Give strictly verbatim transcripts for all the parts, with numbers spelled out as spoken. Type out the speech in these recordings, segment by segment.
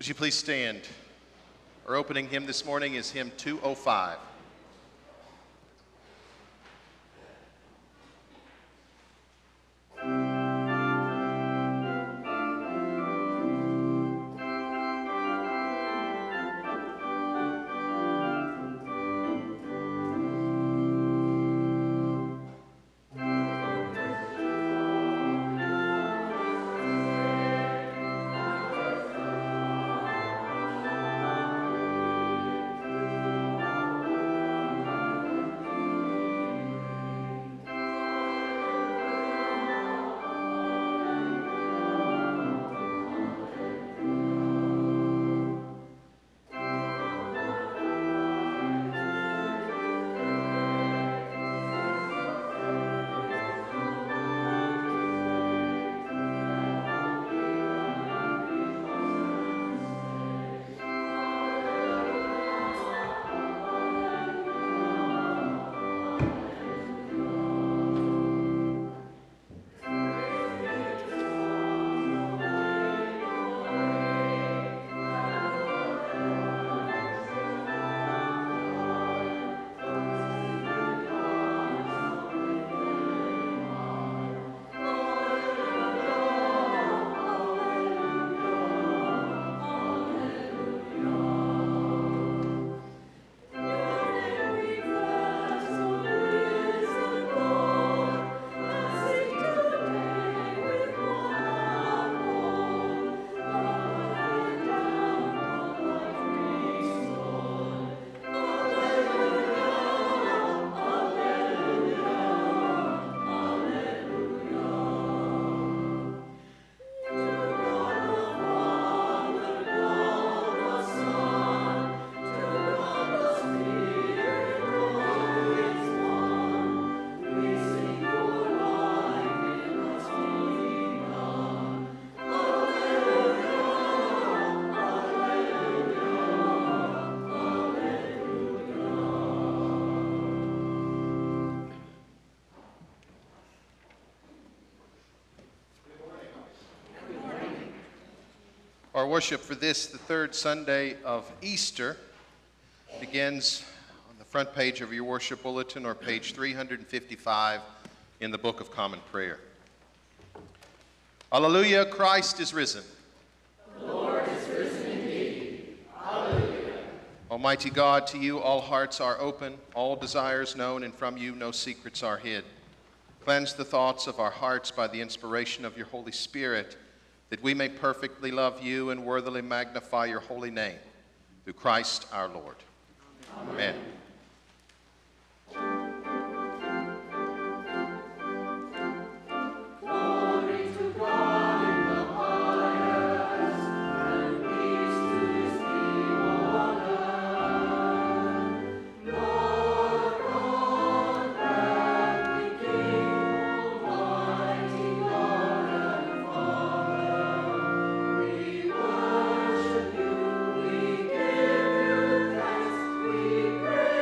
Would you please stand? Our opening hymn this morning is hymn two oh five. Our worship for this, the third Sunday of Easter, begins on the front page of your worship bulletin or page three hundred fifty-five in the Book of Common Prayer. Alleluia, Christ is risen. The Lord is risen indeed. Alleluia. Almighty God, to you all hearts are open, all desires known, and from you no secrets are hid. Cleanse the thoughts of our hearts by the inspiration of your Holy Spirit, that we may perfectly love you and worthily magnify your holy name, through Christ our Lord. Amen. Amen. We give you thanks, we praise.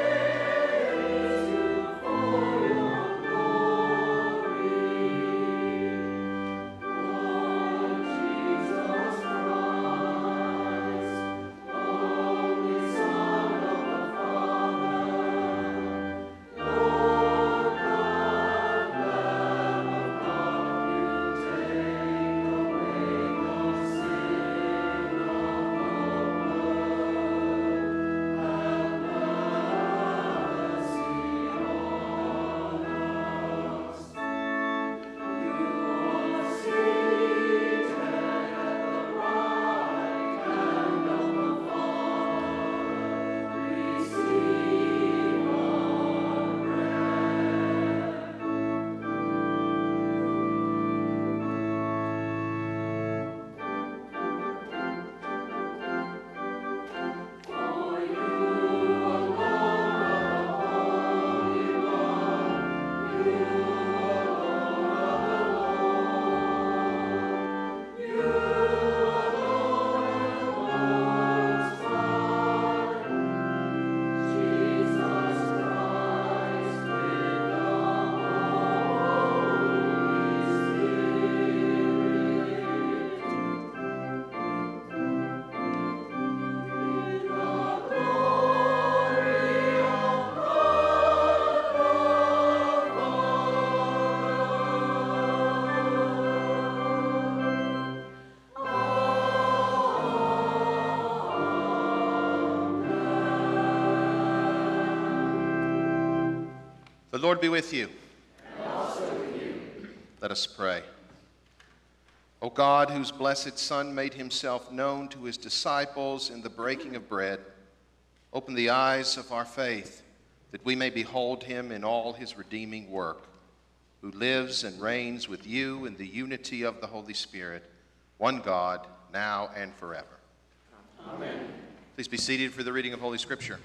The Lord be with you. And also with you. Let us pray. O God, whose blessed Son made himself known to his disciples in the breaking of bread, open the eyes of our faith that we may behold him in all his redeeming work, who lives and reigns with you in the unity of the Holy Spirit, one God, now and forever. Amen. Please be seated for the reading of Holy Scripture.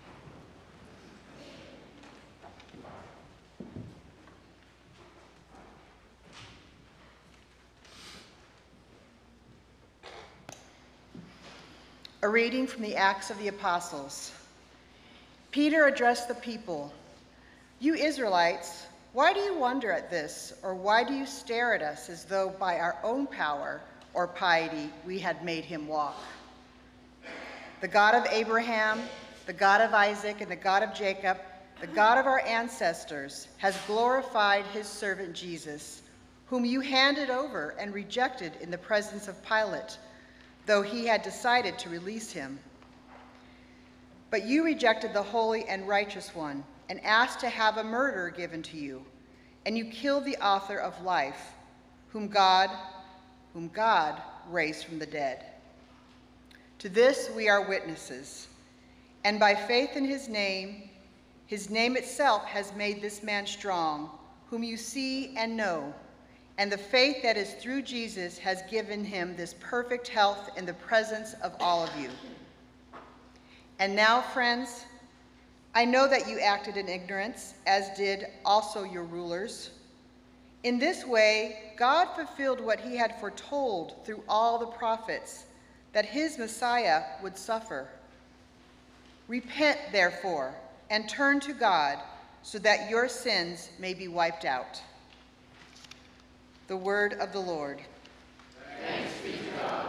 A reading from the Acts of the Apostles. Peter addressed the people. You Israelites, why do you wonder at this, or why do you stare at us as though by our own power or piety we had made him walk? The God of Abraham, the God of Isaac, and the God of Jacob, the God of our ancestors, has glorified his servant Jesus, whom you handed over and rejected in the presence of Pilate, though he had decided to release him. But you rejected the holy and righteous one and asked to have a murderer given to you, and you killed the author of life, whom God, whom God raised from the dead. To this we are witnesses, and by faith in his name, his name itself has made this man strong, whom you see and know. And the faith that is through Jesus has given him this perfect health in the presence of all of you. And now, friends, I know that you acted in ignorance, as did also your rulers. In this way, God fulfilled what he had foretold through all the prophets, that his Messiah would suffer. Repent, therefore, and turn to God, so that your sins may be wiped out. The word of the Lord. Thanks be to God.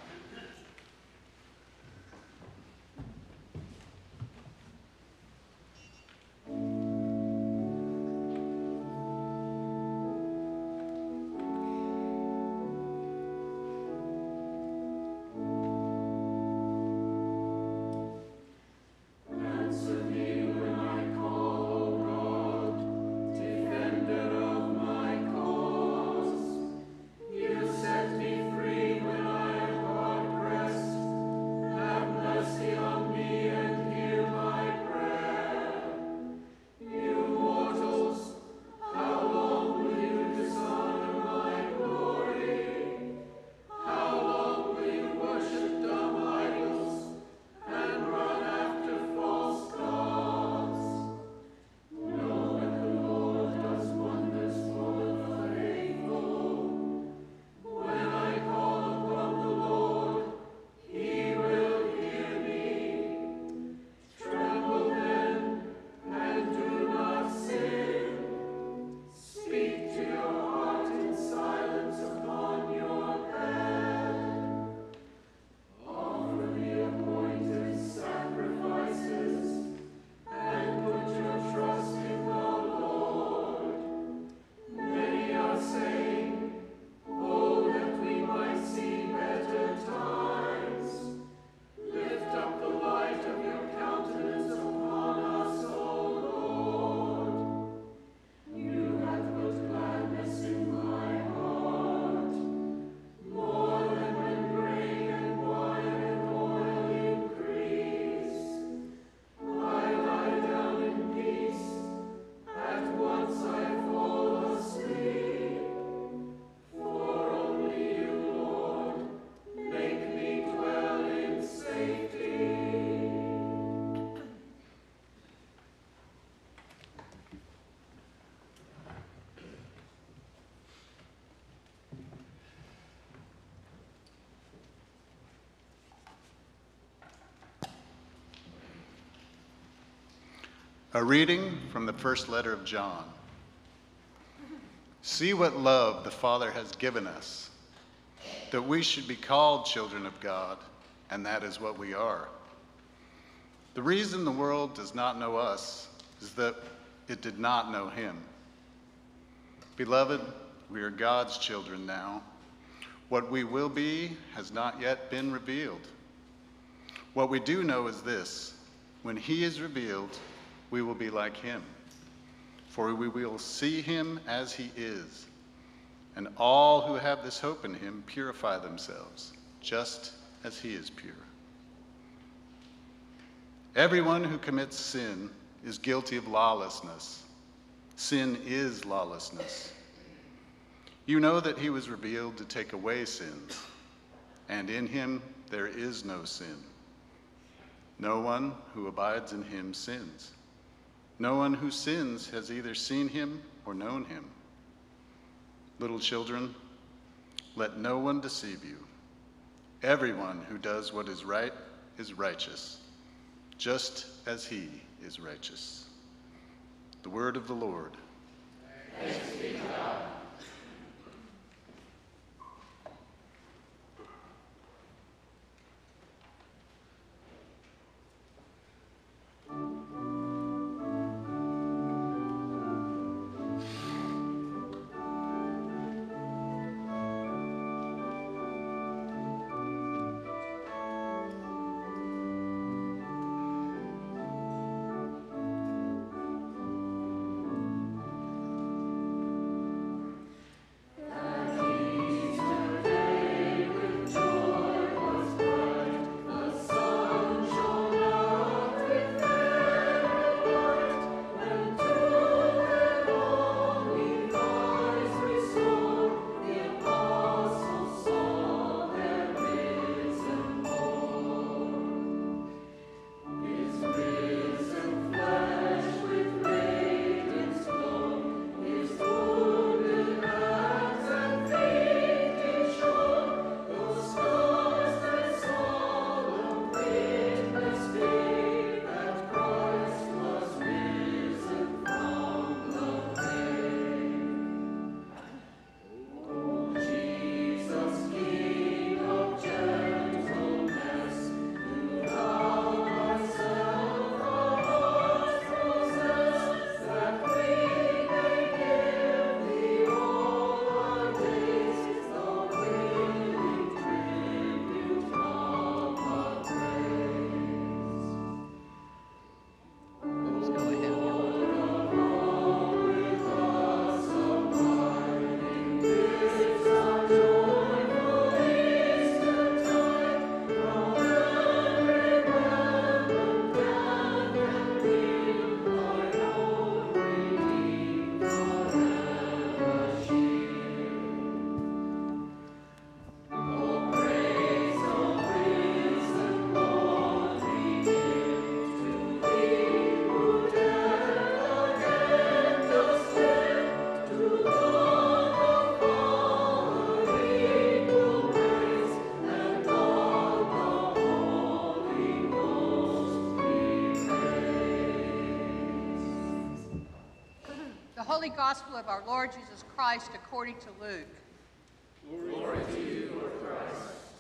A reading from the first letter of John. See what love the Father has given us, that we should be called children of God, and that is what we are. The reason the world does not know us is that it did not know him. Beloved, we are God's children now. What we will be has not yet been revealed. What we do know is this: when he is revealed, we will be like him, for we will see him as he is. And all who have this hope in him purify themselves, just as he is pure. Everyone who commits sin is guilty of lawlessness. Sin is lawlessness. You know that he was revealed to take away sins, and in him there is no sin. No one who abides in him sins. No one who sins has either seen him or known him. Little children, let no one deceive you. Everyone who does what is right is righteous, just as he is righteous. The word of the Lord. Thanks be to God. Holy Gospel of our Lord Jesus Christ according to Luke. Glory to you, Lord Christ.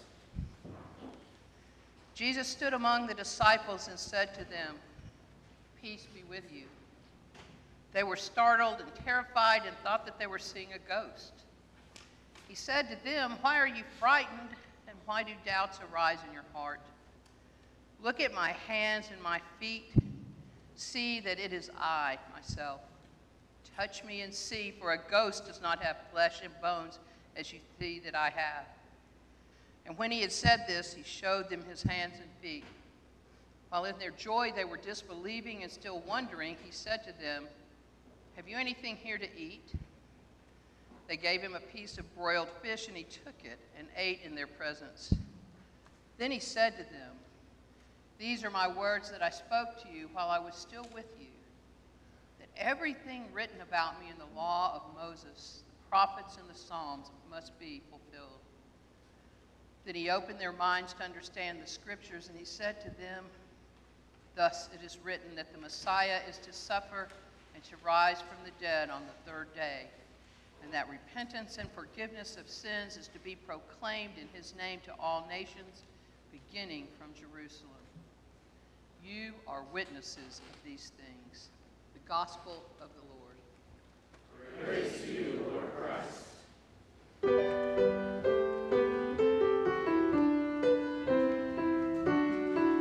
Jesus stood among the disciples and said to them, "Peace be with you." They were startled and terrified and thought that they were seeing a ghost. He said to them, "Why are you frightened, and why do doubts arise in your heart? Look at my hands and my feet. See that it is I, myself. Touch me and see, for a ghost does not have flesh and bones as you see that I have." And when he had said this, he showed them his hands and feet. While in their joy they were disbelieving and still wondering, he said to them, "Have you anything here to eat?" They gave him a piece of broiled fish, and he took it and ate in their presence. Then he said to them, "These are my words that I spoke to you while I was still with you, that everything written about me in the law of Moses, the prophets, and the Psalms must be fulfilled." Then he opened their minds to understand the scriptures, and he said to them, "Thus it is written that the Messiah is to suffer and to rise from the dead on the third day, and that repentance and forgiveness of sins is to be proclaimed in his name to all nations, beginning from Jerusalem. You are witnesses of these things." The Gospel of the Lord. Praise to you, Lord Christ.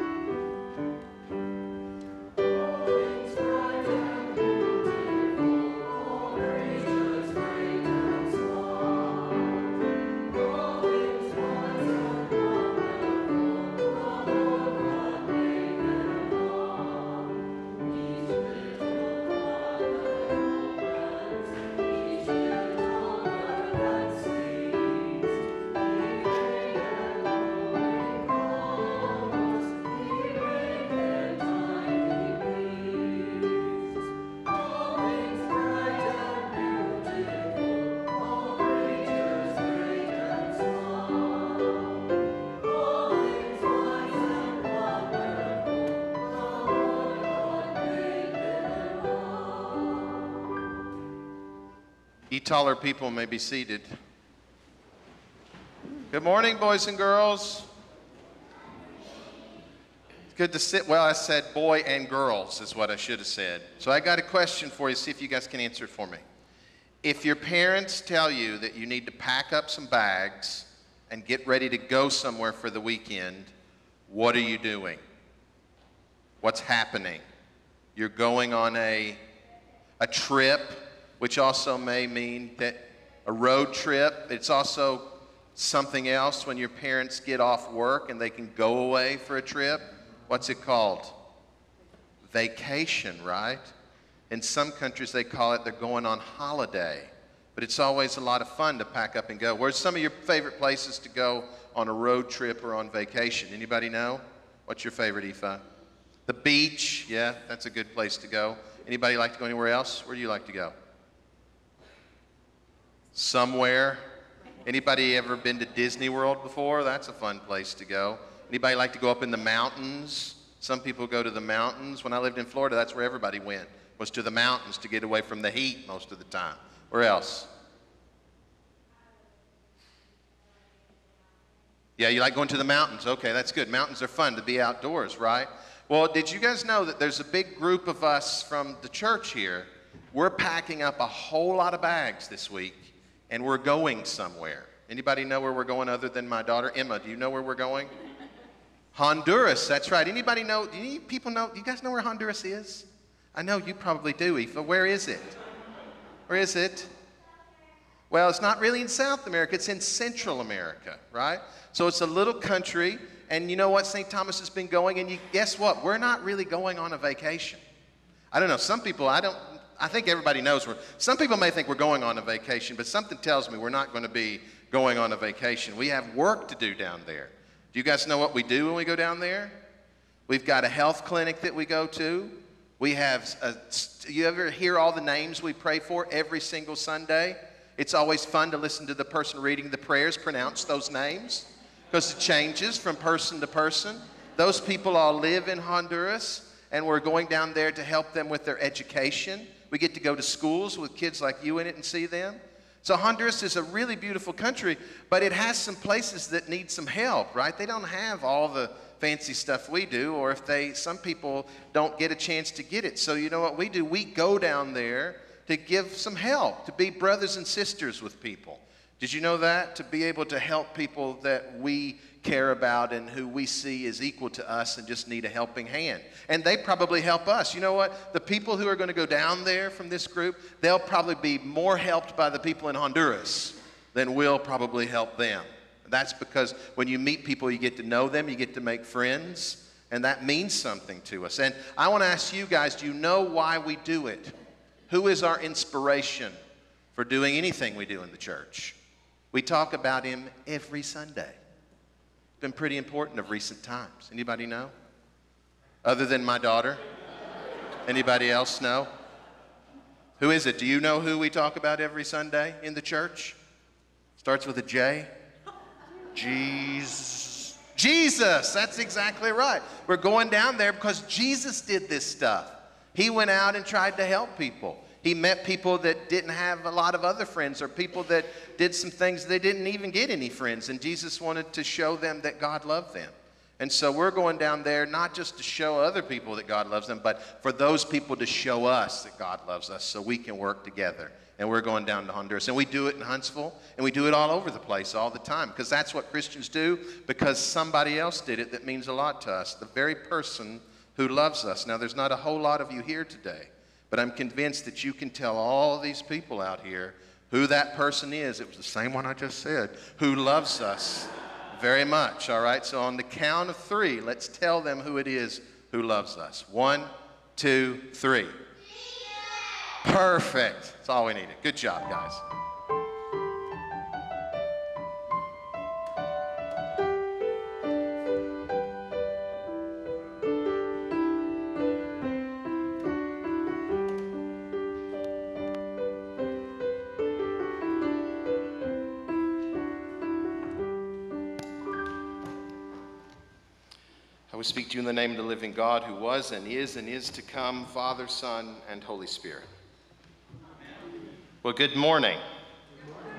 All things bright and beautiful You taller people may be seated. Good morning, boys and girls. It's good to sit. Well, I said boy and girls is what I should have said. So I got a question for you. See if you guys can answer it for me. If your parents tell you that you need to pack up some bags and get ready to go somewhere for the weekend, what are you doing? What's happening? You're going on a, a trip, which also may mean that a road trip. It's also something else when your parents get off work and they can go away for a trip. What's it called? Vacation, right? In some countries they call it they're going on holiday. But it's always a lot of fun to pack up and go. Where's some of your favorite places to go on a road trip or on vacation? Anybody know? What's your favorite, Aoife? The beach, yeah, that's a good place to go. Anybody like to go anywhere else? Where do you like to go? Somewhere. Anybody ever been to Disney World before? That's a fun place to go. Anybody like to go up in the mountains? Some people go to the mountains. When I lived in Florida, that's where everybody went, was to the mountains to get away from the heat most of the time. Where else? Yeah, you like going to the mountains. Okay, that's good. Mountains are fun to be outdoors, right? Well, did you guys know that there's a big group of us from the church here? We're packing up a whole lot of bags this week, and we're going somewhere. Anybody know where we're going other than my daughter? Emma, do you know where we're going? Honduras, that's right. Anybody know, do you people know, do you guys know where Honduras is? I know you probably do, Aoife. Where is it? Where is it? Well, it's not really in South America. It's in Central America, right? So it's a little country, and you know what? Saint Thomas has been going, and you guess what? We're not really going on a vacation. I don't know. Some people, I don't, I think everybody knows we're, some people may think we're going on a vacation, but something tells me we're not going to be going on a vacation. We have work to do down there. Do you guys know what we do when we go down there? We've got a health clinic that we go to. We have, a, you ever hear all the names we pray for every single Sunday? It's always fun to listen to the person reading the prayers pronounce those names because it changes from person to person. Those people all live in Honduras, and we're going down there to help them with their education. We get to go to schools with kids like you in it and see them. So Honduras is a really beautiful country, but it has some places that need some help, right? They don't have all the fancy stuff we do, or if they, some people don't get a chance to get it. So you know what we do? We go down there to give some help, to be brothers and sisters with people. Did you know that? To be able to help people that we care about and who we see as equal to us and just need a helping hand. And they probably help us. You know what? The people who are going to go down there from this group, they'll probably be more helped by the people in Honduras than we'll probably help them. That's because when you meet people, you get to know them, you get to make friends, and that means something to us. And I want to ask you guys, do you know why we do it? Who is our inspiration for doing anything we do in the church? We talk about him every Sunday. It's been pretty important of recent times. Anybody know? Other than my daughter? Anybody else know? Who is it? Do you know who we talk about every Sunday in the church? Starts with a J. Jesus. Jesus, that's exactly right. We're going down there because Jesus did this stuff. He went out and tried to help people. He met people that didn't have a lot of other friends, or people that did some things they didn't even get any friends, and Jesus wanted to show them that God loved them. And so we're going down there not just to show other people that God loves them, but for those people to show us that God loves us so we can work together. And we're going down to Honduras. And we do it in Huntsville, and we do it all over the place all the time, because that's what Christians do, because somebody else did it that means a lot to us, the very person who loves us. Now, there's not a whole lot of you here today, but I'm convinced that you can tell all these people out here who that person is. It was the same one I just said, who loves us very much, all right? So on the count of three, let's tell them who it is who loves us. One, two, three. Perfect. That's all we needed. Good job, guys. I will speak to you in the name of the living God, who was and is and is to come, Father, Son, and Holy Spirit. Well, good morning. Good morning.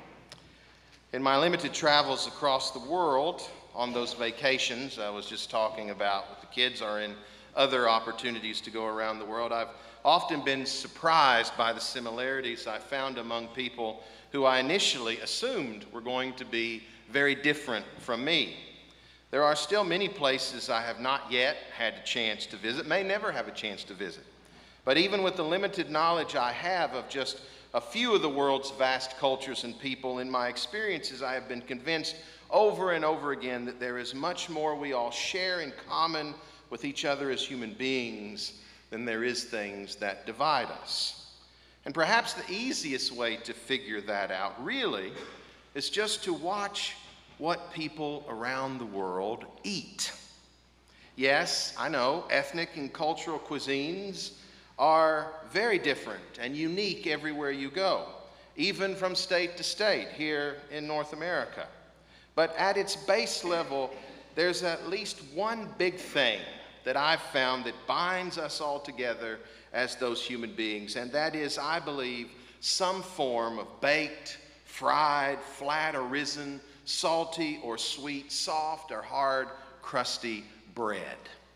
In my limited travels across the world, on those vacations I was just talking about with the kids, or in other opportunities to go around the world, I've often been surprised by the similarities I found among people who I initially assumed were going to be very different from me. There are still many places I have not yet had a chance to visit, may never have a chance to visit. But even with the limited knowledge I have of just a few of the world's vast cultures and people, in my experiences, I have been convinced over and over again that there is much more we all share in common with each other as human beings than there is things that divide us. And perhaps the easiest way to figure that out, really, is just to watch what people around the world eat. Yes, I know, ethnic and cultural cuisines are very different and unique everywhere you go, even from state to state here in North America. But at its base level, there's at least one big thing that I've found that binds us all together as those human beings, and that is, I believe, some form of baked, fried, flat or risen, salty or sweet, soft or hard, crusty bread.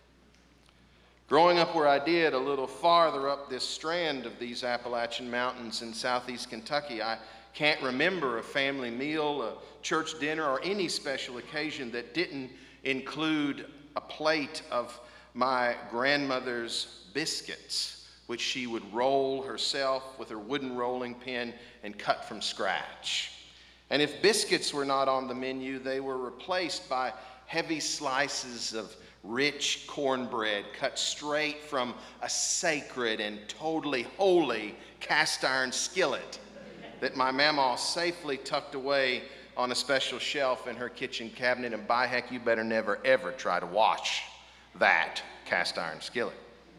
Growing up where I did, a little farther up this strand of these Appalachian Mountains in southeast Kentucky, I can't remember a family meal, a church dinner, or any special occasion that didn't include a plate of my grandmother's biscuits, which she would roll herself with her wooden rolling pin and cut from scratch. And if biscuits were not on the menu, they were replaced by heavy slices of rich cornbread cut straight from a sacred and totally holy cast iron skillet that my mama safely tucked away on a special shelf in her kitchen cabinet. And by heck, you better never ever try to wash that cast iron skillet.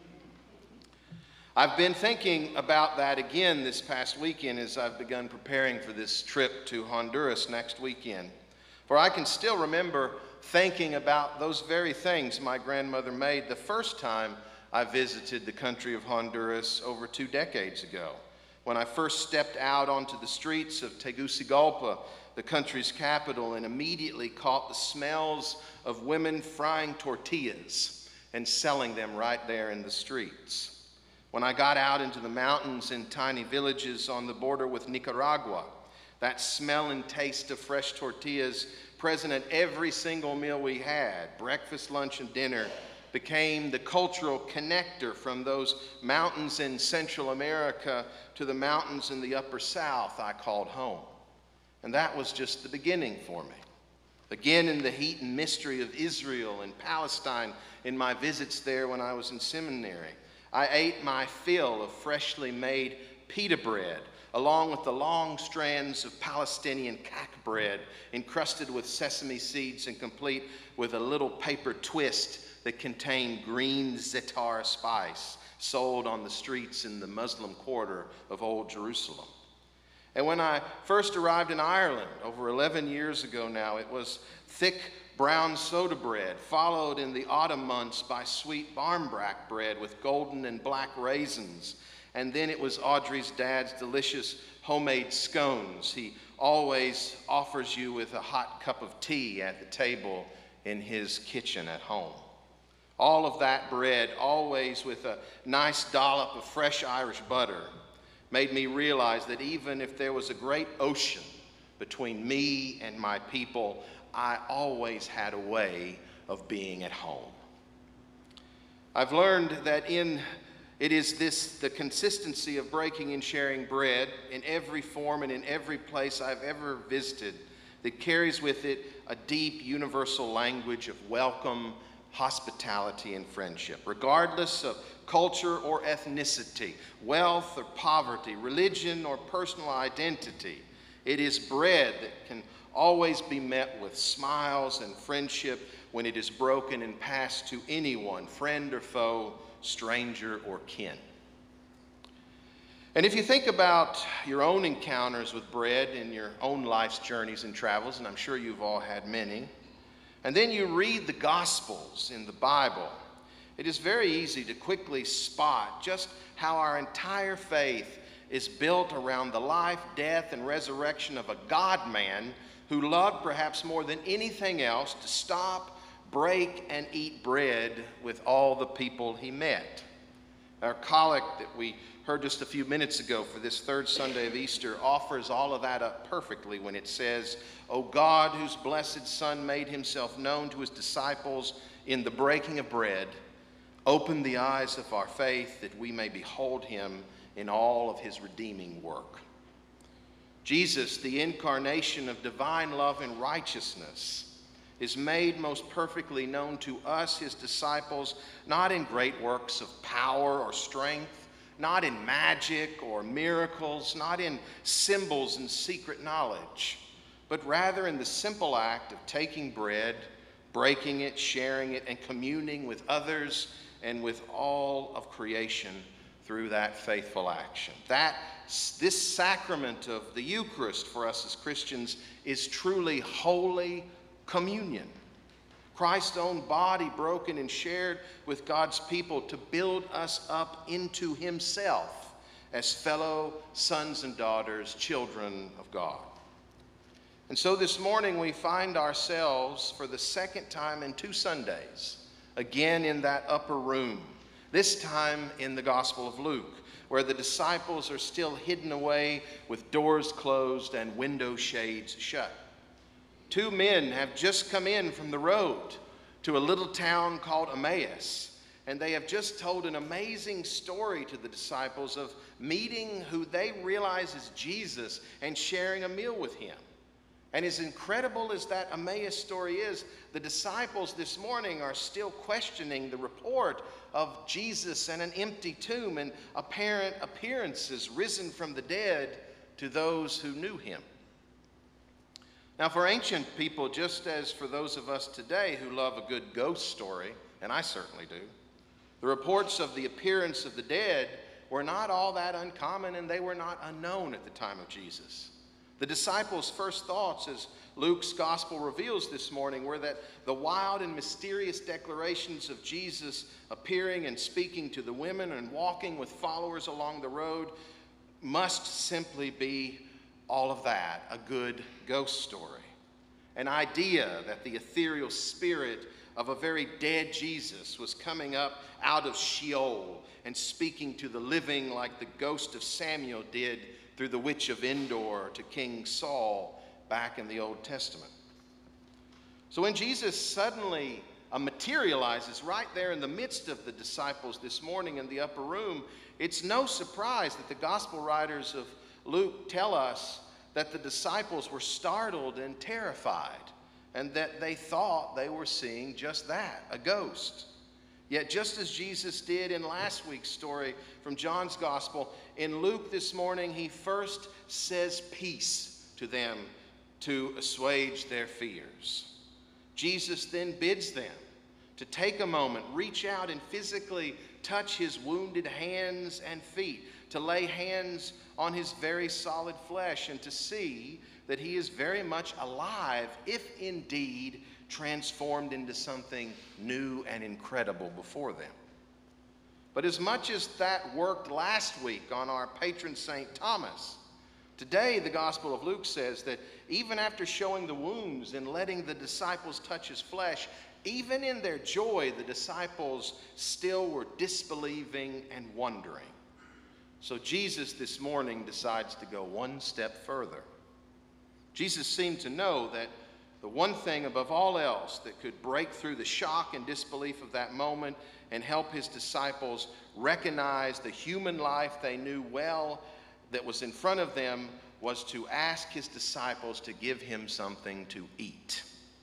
I've been thinking about that again this past weekend as I've begun preparing for this trip to Honduras next weekend. For I can still remember thinking about those very things my grandmother made the first time I visited the country of Honduras over two decades ago, when I first stepped out onto the streets of Tegucigalpa, the country's capital, and immediately caught the smells of women frying tortillas and selling them right there in the streets. When I got out into the mountains in tiny villages on the border with Nicaragua, that smell and taste of fresh tortillas present at every single meal we had, breakfast, lunch, and dinner, became the cultural connector from those mountains in Central America to the mountains in the Upper South I called home. And that was just the beginning for me. Again, in the heat and mystery of Israel and Palestine, in my visits there when I was in seminary, I ate my fill of freshly made pita bread, along with the long strands of Palestinian kak bread encrusted with sesame seeds and complete with a little paper twist that contained green za'atar spice sold on the streets in the Muslim quarter of Old Jerusalem. And when I first arrived in Ireland over eleven years ago now, it was thick brown soda bread, followed in the autumn months by sweet barmbrack bread with golden and black raisins. And then it was Audrey's dad's delicious homemade scones. He always offers you with a hot cup of tea at the table in his kitchen at home. All of that bread, always with a nice dollop of fresh Irish butter, made me realize that even if there was a great ocean between me and my people, I always had a way of being at home. I've learned that in It is this, the consistency of breaking and sharing bread in every form and in every place I've ever visited that carries with it a deep universal language of welcome, hospitality, and friendship, regardless of culture or ethnicity, wealth or poverty, religion or personal identity. It is bread that can always be met with smiles and friendship when it is broken and passed to anyone, friend or foe, stranger or kin. And if you think about your own encounters with bread in your own life's journeys and travels, and I'm sure you've all had many, and then you read the Gospels in the Bible, it is very easy to quickly spot just how our entire faith is built around the life, death, and resurrection of a God-man who loved perhaps more than anything else to stop, break, and eat bread with all the people he met. Our collect that we heard just a few minutes ago for this third Sunday of Easter offers all of that up perfectly when it says, "O God, whose blessed Son made himself known to his disciples in the breaking of bread, open the eyes of our faith that we may behold him in all of his redeeming work." Jesus, the incarnation of divine love and righteousness, is made most perfectly known to us, his disciples, not in great works of power or strength, not in magic or miracles, not in symbols and secret knowledge, but rather in the simple act of taking bread, breaking it, sharing it, and communing with others and with all of creation through that faithful action. That, this sacrament of the Eucharist for us as Christians is truly holy communion. Christ's own body broken and shared with God's people to build us up into himself as fellow sons and daughters, children of God. And so this morning we find ourselves for the second time in two Sundays, again in that upper room, this time in the Gospel of Luke, where the disciples are still hidden away with doors closed and window shades shut. Two men have just come in from the road to a little town called Emmaus, and they have just told an amazing story to the disciples of meeting who they realize is Jesus and sharing a meal with him. And as incredible as that Emmaus story is, the disciples this morning are still questioning the report of Jesus and an empty tomb and apparent appearances risen from the dead to those who knew him. Now, for ancient people, just as for those of us today who love a good ghost story, and I certainly do, the reports of the appearance of the dead were not all that uncommon, and they were not unknown at the time of Jesus. The disciples' first thoughts, as Luke's gospel reveals this morning, were that the wild and mysterious declarations of Jesus appearing and speaking to the women and walking with followers along the road must simply be all of that, a good ghost story. An idea that the ethereal spirit of a very dead Jesus was coming up out of Sheol and speaking to the living like the ghost of Samuel did through the witch of Endor to King Saul back in the Old Testament. So when Jesus suddenly uh, materializes right there in the midst of the disciples this morning in the upper room, it's no surprise that the gospel writers of Luke tell us that the disciples were startled and terrified, and that they thought they were seeing just that, a ghost. Yet just as Jesus did in last week's story from John's gospel, in Luke this morning, he first says peace to them to assuage their fears. Jesus then bids them to take a moment, reach out and physically touch his wounded hands and feet, to lay hands on his very solid flesh, and to see that he is very much alive, if indeed transformed into something new and incredible before them. But as much as that worked last week on our patron Saint Thomas, today the Gospel of Luke says that even after showing the wounds and letting the disciples touch his flesh, even in their joy, the disciples still were disbelieving and wondering. So Jesus this morning decides to go one step further. Jesus seemed to know that the one thing above all else that could break through the shock and disbelief of that moment and help his disciples recognize the human life they knew well that was in front of them was to ask his disciples to give him something to eat.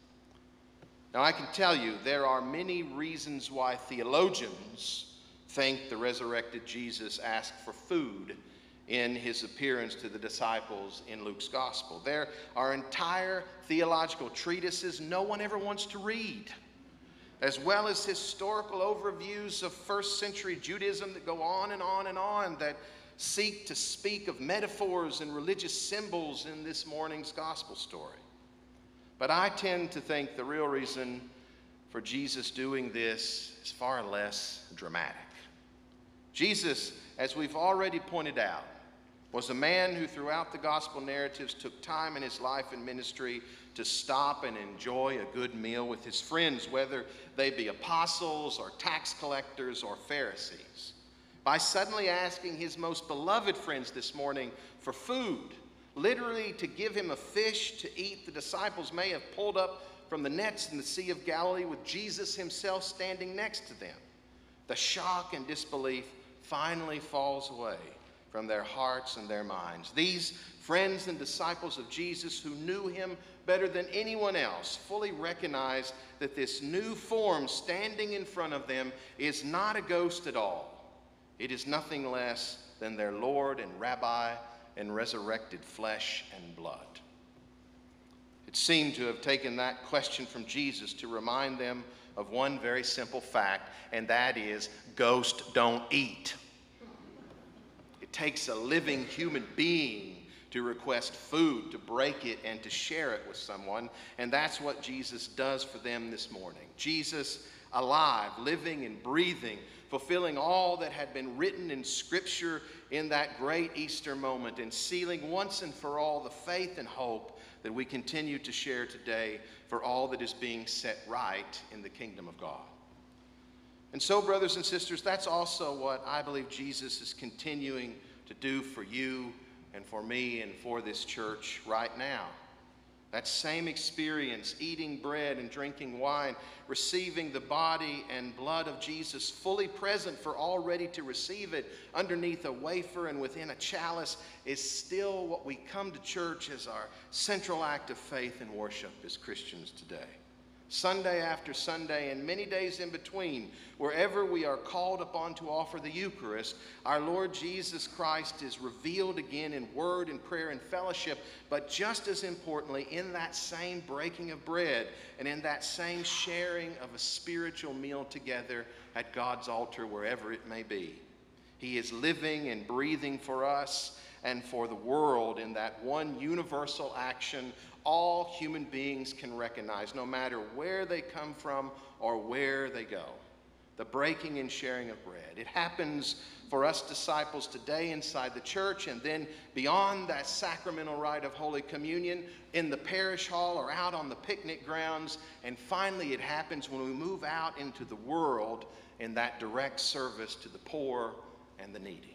Now, I can tell you there are many reasons why theologians think the resurrected Jesus asked for food in his appearance to the disciples in Luke's gospel. There are entire theological treatises no one ever wants to read, as well as historical overviews of first century Judaism that go on and on and on, that seek to speak of metaphors and religious symbols in this morning's gospel story. But I tend to think the real reason for Jesus doing this is far less dramatic. Jesus, as we've already pointed out, was a man who throughout the gospel narratives took time in his life and ministry to stop and enjoy a good meal with his friends, whether they be apostles or tax collectors or Pharisees. By suddenly asking his most beloved friends this morning for food, literally to give him a fish to eat, the disciples may have pulled up from the nets in the Sea of Galilee with Jesus himself standing next to them. The shock and disbelief finally falls away from their hearts and their minds. These friends and disciples of Jesus who knew him better than anyone else fully recognize that this new form standing in front of them is not a ghost at all. It is nothing less than their Lord and Rabbi and resurrected flesh and blood. It seemed to have taken that question from Jesus to remind them of one very simple fact, and that is, ghosts don't eat. It takes a living human being to request food, to break it, and to share it with someone, and that's what Jesus does for them this morning. Jesus, alive, living and breathing, fulfilling all that had been written in Scripture in that great Easter moment, and sealing once and for all the faith and hope that we continue to share today for all that is being set right in the kingdom of God. And so, brothers and sisters, that's also what I believe Jesus is continuing to do for you and for me and for this church right now. That same experience, eating bread and drinking wine, receiving the body and blood of Jesus fully present for all ready to receive it underneath a wafer and within a chalice, is still what we come to church as our central act of faith and worship as Christians today. Sunday after Sunday, and many days in between, wherever we are called upon to offer the Eucharist, our Lord Jesus Christ is revealed again in word and prayer and fellowship, but just as importantly, in that same breaking of bread and in that same sharing of a spiritual meal together at God's altar, wherever it may be. He is living and breathing for us and for the world in that one universal action all human beings can recognize, no matter where they come from or where they go. The breaking and sharing of bread. It happens for us disciples today inside the church, and then beyond that sacramental rite of Holy Communion, in the parish hall or out on the picnic grounds, and finally it happens when we move out into the world in that direct service to the poor and the needy.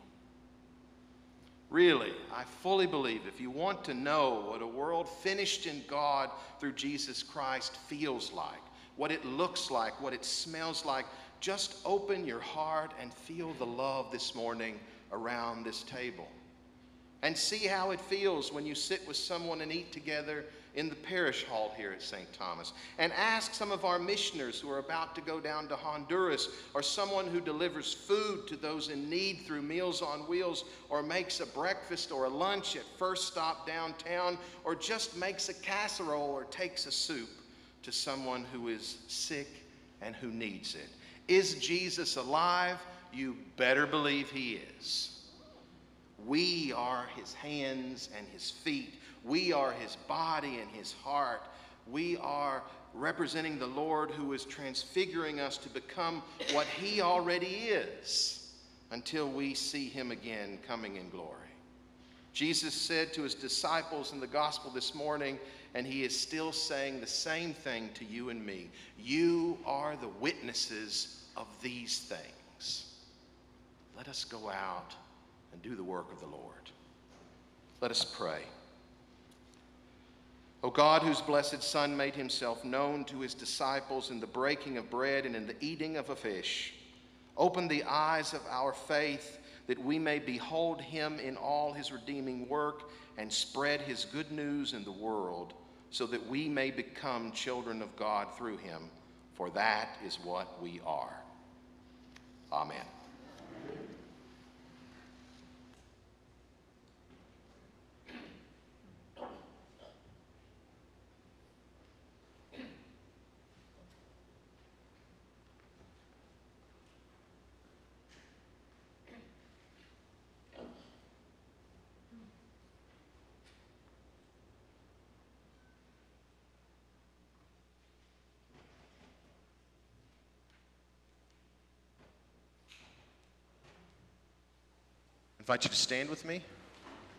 Really, I fully believe if you want to know what a world finished in God through Jesus Christ feels like, what it looks like, what it smells like, just open your heart and feel the love this morning around this table. And see how it feels when you sit with someone and eat together in the parish hall here at Saint Thomas. And ask some of our missioners who are about to go down to Honduras, or someone who delivers food to those in need through Meals on Wheels, or makes a breakfast or a lunch at First Stop downtown, or just makes a casserole or takes a soup to someone who is sick and who needs it. Is Jesus alive? You better believe he is. We are his hands and his feet. We are his body and his heart. We are representing the Lord who is transfiguring us to become what he already is until we see him again coming in glory. Jesus said to his disciples in the gospel this morning, and he is still saying the same thing to you and me. You are the witnesses of these things. Let us go out and do the work of the Lord. Let us pray. O God, whose blessed Son made himself known to his disciples in the breaking of bread and in the eating of a fish, open the eyes of our faith that we may behold him in all his redeeming work and spread his good news in the world, so that we may become children of God through him, for that is what we are. Amen. I invite you to stand with me.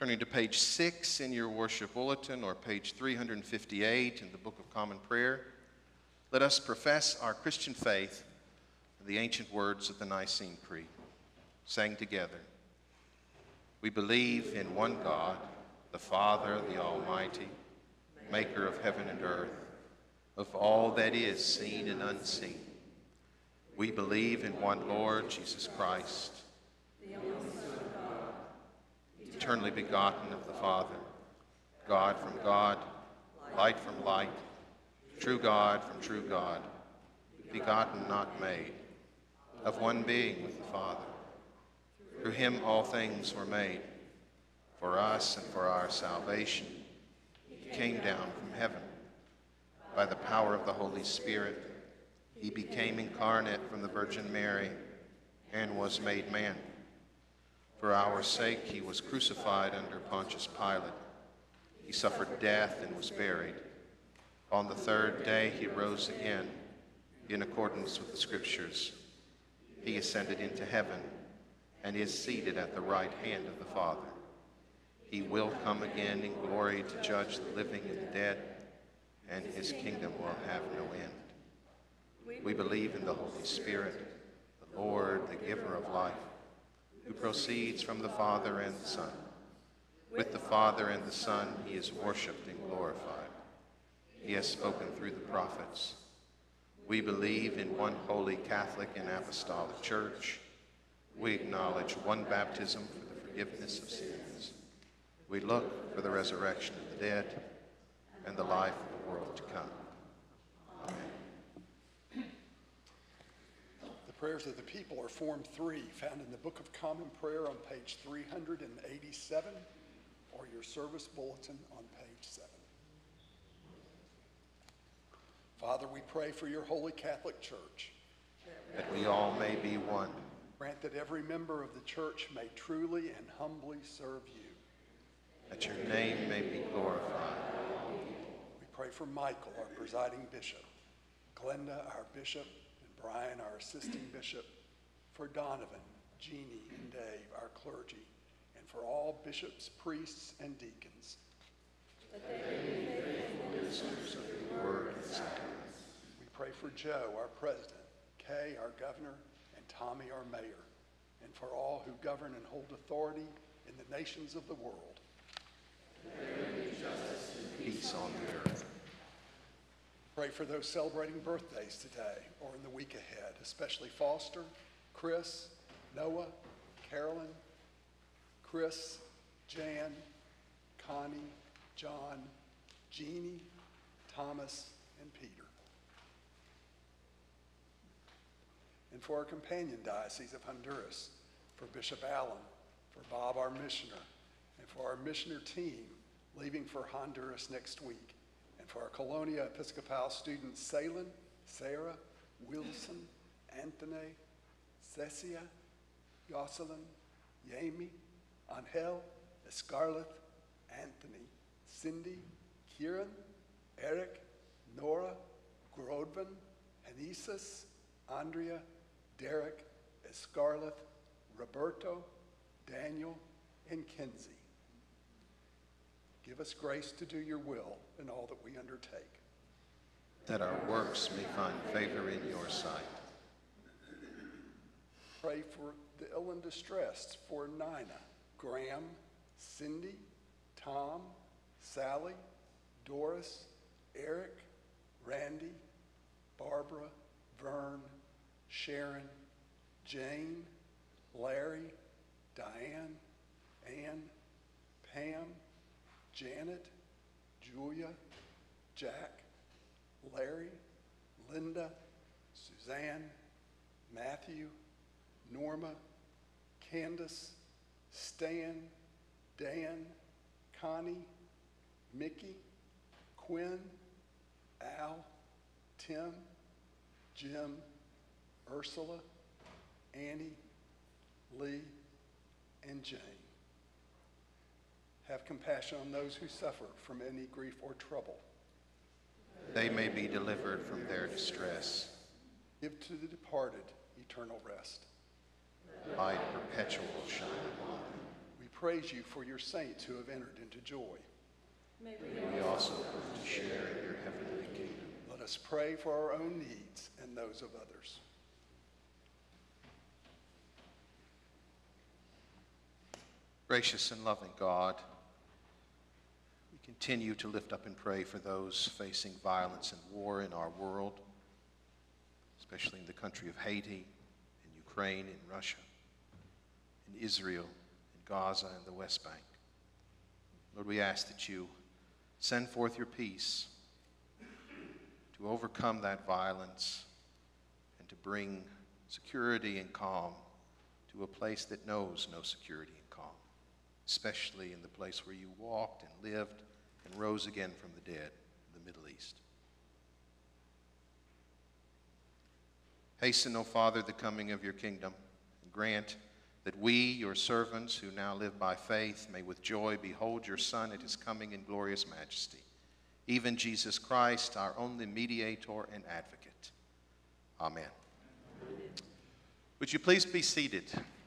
Turning to page six in your worship bulletin, or page three hundred fifty-eight in the Book of Common Prayer, let us profess our Christian faith in the ancient words of the Nicene Creed, sang together. We believe in one God, the Father, the Almighty, maker of heaven and earth, of all that is seen and unseen. We believe in one Lord, Jesus Christ, the only Son of God, eternally begotten of the Father, God from God, light from light, true God from true God, begotten, not made, of one being with the Father. Through him all things were made. For us and for our salvation, he came down from heaven. By the power of the Holy Spirit, he became incarnate from the Virgin Mary and was made man. For our sake he was crucified under Pontius Pilate. He suffered death and was buried. On the third day he rose again, in accordance with the Scriptures. He ascended into heaven and is seated at the right hand of the Father. He will come again in glory to judge the living and the dead, and his kingdom will have no end. We believe in the Holy Spirit, the Lord, the giver of life, who proceeds from the Father and the Son. With the Father and the Son he is worshipped and glorified. He has spoken through the prophets. We believe in one holy Catholic and Apostolic Church. We acknowledge one baptism for the forgiveness of sins. We look for the resurrection of the dead and the life of the world to come. Amen. The prayers of the people are Form three, found in the Book of Common Prayer on page three hundred eighty-seven, or your service bulletin on page seven. Father, we pray for your holy Catholic Church, That we all may be one. grant that every member of the church may truly and humbly serve you. That your name may be glorified. We pray for Michael, our presiding bishop, Glenda, our bishop, and Brian, our assisting bishop, for Donovan, Jeannie, and Dave, our clergy, and for all bishops, priests, and deacons. That they may be faithful ministers of your word and sacraments. We pray for Joe, our president, Kay, our governor, and Tommy, our mayor, and for all who govern and hold authority in the nations of the world. Peace on the earth. Pray for those celebrating birthdays today or in the week ahead, especially Foster, Chris, Noah, Carolyn, Chris, Jan, Connie, John, Jeannie, Thomas, and Peter. And for our companion diocese of Honduras, for Bishop Allen, for Bob, our missioner, and for our missioner team leaving for Honduras next week, and for our Colonia Episcopal students Salin, Sarah, Wilson, Anthony, Cecia, Jocelyn, Yami, Angel, Escarleth, Anthony, Cindy, Kieran, Eric, Nora, Grodvin, Hanisis, Andrea, Derek, Escarleth, Roberto, Daniel, and Kenzie. Give us grace to do your will in all that we undertake. That our works may find favor in your sight. Pray for the ill and distressed, for Nina, Graham, Cindy, Tom, Sally, Doris, Eric, Randy, Barbara, Vern, Sharon, Jane, Larry, Diane, Ann, Pam, Janet, Julia, Jack, Larry, Linda, Suzanne, Matthew, Norma, Candace, Stan, Dan, Connie, Mickey, Quinn, Al, Tim, Jim, Ursula, Annie, Lee, and Jane. Have compassion on those who suffer from any grief or trouble. They may be delivered from their distress. Give to the departed eternal rest. Light perpetual shine upon them. We praise you for your saints who have entered into joy. May We also hope to share in your heavenly kingdom. Let us pray for our own needs and those of others. Gracious and loving God, we continue to lift up and pray for those facing violence and war in our world, especially in the country of Haiti, in Ukraine, in Russia, in Israel, in Gaza, and the West Bank. Lord, we ask that you send forth your peace to overcome that violence and to bring security and calm to a place that knows no security and calm, especially in the place where you walked and lived and rose again from the dead, in the Middle East. Hasten, O Father, the coming of your kingdom, and grant that we, your servants who now live by faith, may with joy behold your Son at his coming in glorious majesty, even Jesus Christ, our only mediator and advocate. Amen. Amen. Would you please be seated?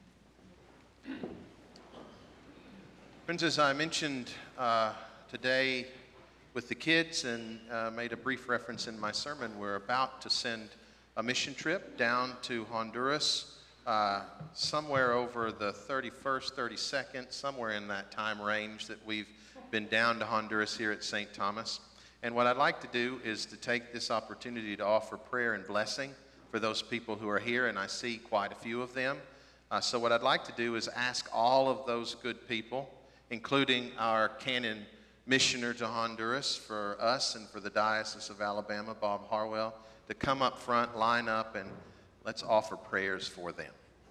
Friends, as I mentioned uh, today with the kids and uh, made a brief reference in my sermon, we're about to send a mission trip down to Honduras, uh, somewhere over the thirty-first, thirty-second, somewhere in that time range that we've been down to Honduras here at Saint Thomas. And what I'd like to do is to take this opportunity to offer prayer and blessing for those people who are here, and I see quite a few of them. Uh, so what I'd like to do is ask all of those good people, including our canon missioner to Honduras for us and for the Diocese of Alabama, Bob Harwell, to come up front, line up, and let's offer prayers for them.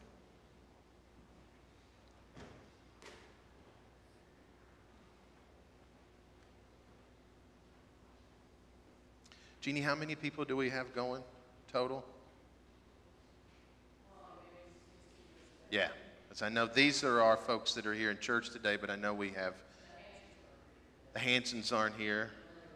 Jeannie, how many people do we have going total? Yeah, as I know these are our folks that are here in church today, but I know we have, the Hansons aren't here.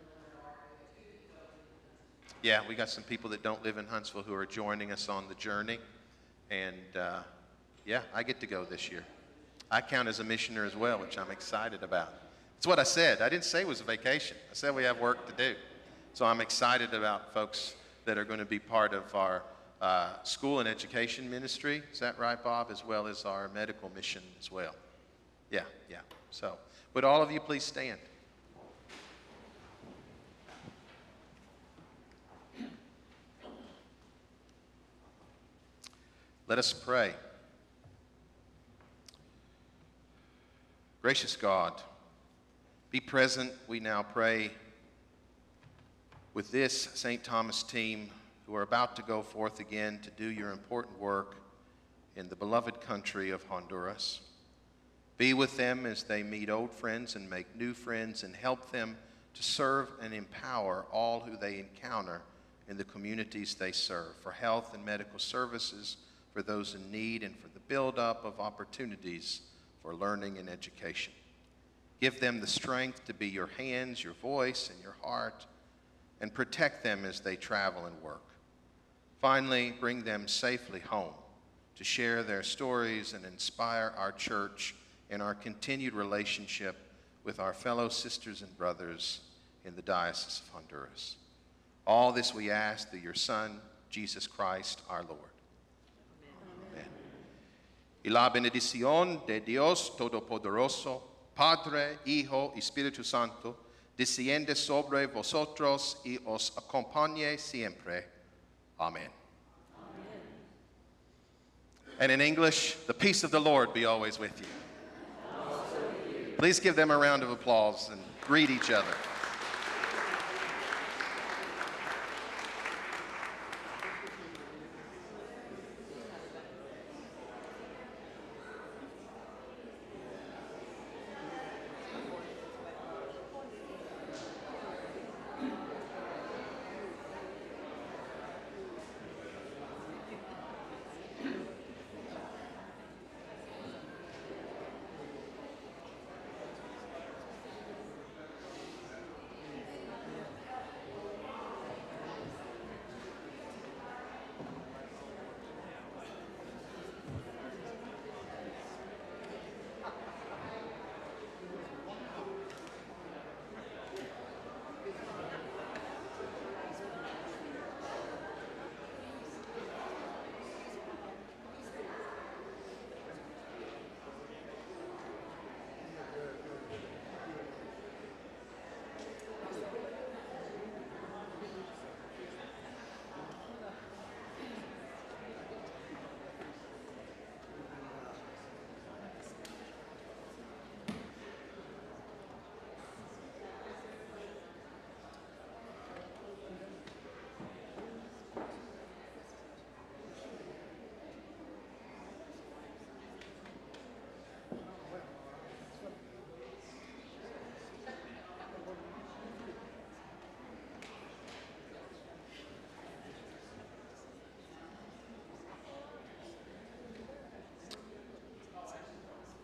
Yeah, we got some people that don't live in Huntsville who are joining us on the journey. And uh, yeah, I get to go this year. I count as a missioner as well, which I'm excited about. It's what I said. I didn't say it was a vacation. I said we have work to do. So I'm excited about folks that are going to be part of our uh, school and education ministry. Is that right, Bob? As well as our medical mission as well. Yeah, yeah. So would all of you please stand? Let us pray. Gracious God, be present, we now pray, with this Saint Thomas team who are about to go forth again to do your important work in the beloved country of Honduras. Be with them as they meet old friends and make new friends, and help them to serve and empower all who they encounter in the communities they serve, for health and medical services, for those in need, and for the build-up of opportunities for learning and education. Give them the strength to be your hands, your voice, and your heart, and protect them as they travel and work. Finally, bring them safely home to share their stories and inspire our church in our continued relationship with our fellow sisters and brothers in the Diocese of Honduras. All this we ask through your Son, Jesus Christ, our Lord. Y la bendición de Dios Todopoderoso, Padre, Hijo y Espíritu Santo, desciende sobre vosotros y os acompañe siempre. Amen. Amen. And in English, the peace of the Lord be always with you. Also with you. Please give them a round of applause and greet each other.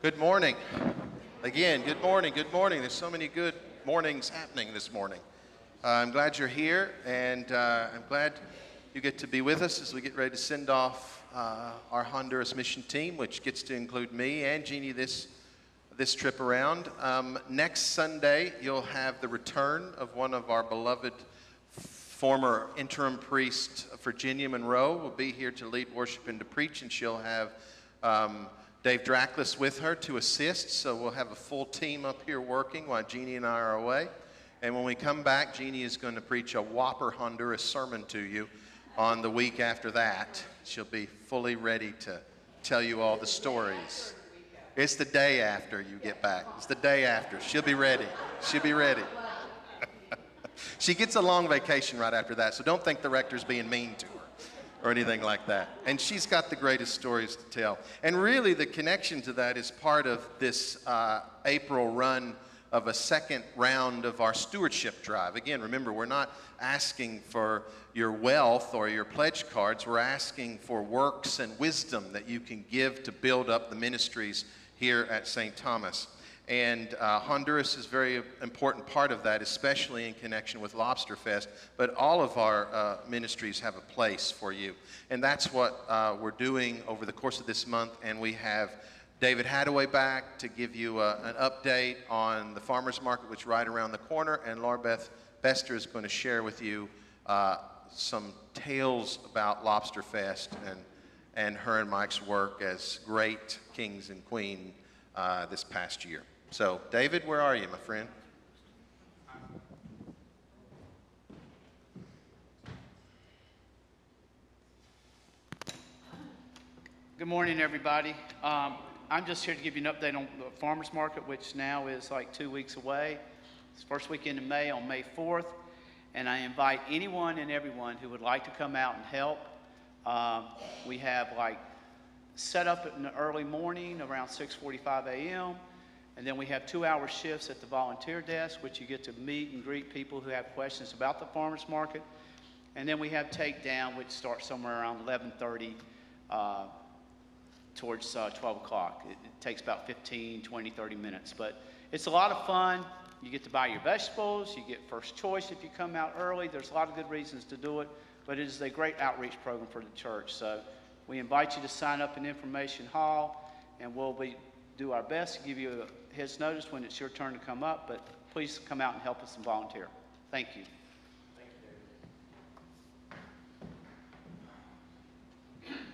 Good morning. Again, good morning, good morning. There's so many good mornings happening this morning. Uh, I'm glad you're here, and uh, I'm glad you get to be with us as we get ready to send off uh, our Honduras mission team, which gets to include me and Jeannie this, this trip around. Um, next Sunday, you'll have the return of one of our beloved former interim priest, Virginia Monroe, will be here to lead worship and to preach, and she'll have um, Dave Drackless with her to assist, so we'll have a full team up here working while Jeannie and I are away. And when we come back, Jeannie is going to preach a whopper Honduras sermon to you on the week after that. She'll be fully ready to tell you all the stories. It's the day after you get back. It's the day after. She'll be ready. She'll be ready. She gets a long vacation right after that, so don't think the rector's being mean to her or anything like that. And she's got the greatest stories to tell. And really, the connection to that is part of this uh, April run of a second round of our stewardship drive. Again, remember, we're not asking for your wealth or your pledge cards. We're asking for works and wisdom that you can give to build up the ministries here at Saint Thomas. And uh, Honduras is a very important part of that, especially in connection with Lobster Fest. But all of our uh, ministries have a place for you. And that's what uh, we're doing over the course of this month. And we have David Hadaway back to give you uh, an update on the farmers market, which is right around the corner. And Laura Beth Bester is going to share with you uh, some tales about Lobster Fest and, and her and Mike's work as great kings and queen uh, this past year. So, David, where are you, my friend? Good morning, everybody. Um, I'm just here to give you an update on the farmers market, which now is like two weeks away. It's first weekend in May, on May fourth, and I invite anyone and everyone who would like to come out and help. Um, we have like set up in the early morning around six forty-five a m And then we have two-hour shifts at the volunteer desk, which you get to meet and greet people who have questions about the farmers market. And then we have takedown, which starts somewhere around eleven thirty uh, towards uh, twelve o'clock. It, it takes about fifteen, twenty, thirty minutes. But it's a lot of fun. You get to buy your vegetables. You get first choice if you come out early. There's a lot of good reasons to do it. But it is a great outreach program for the church. So we invite you to sign up in the information hall, and we'll be do our best to give you a heads notice when it's your turn to come up, but please come out and help us and volunteer. Thank you. Thank you, David.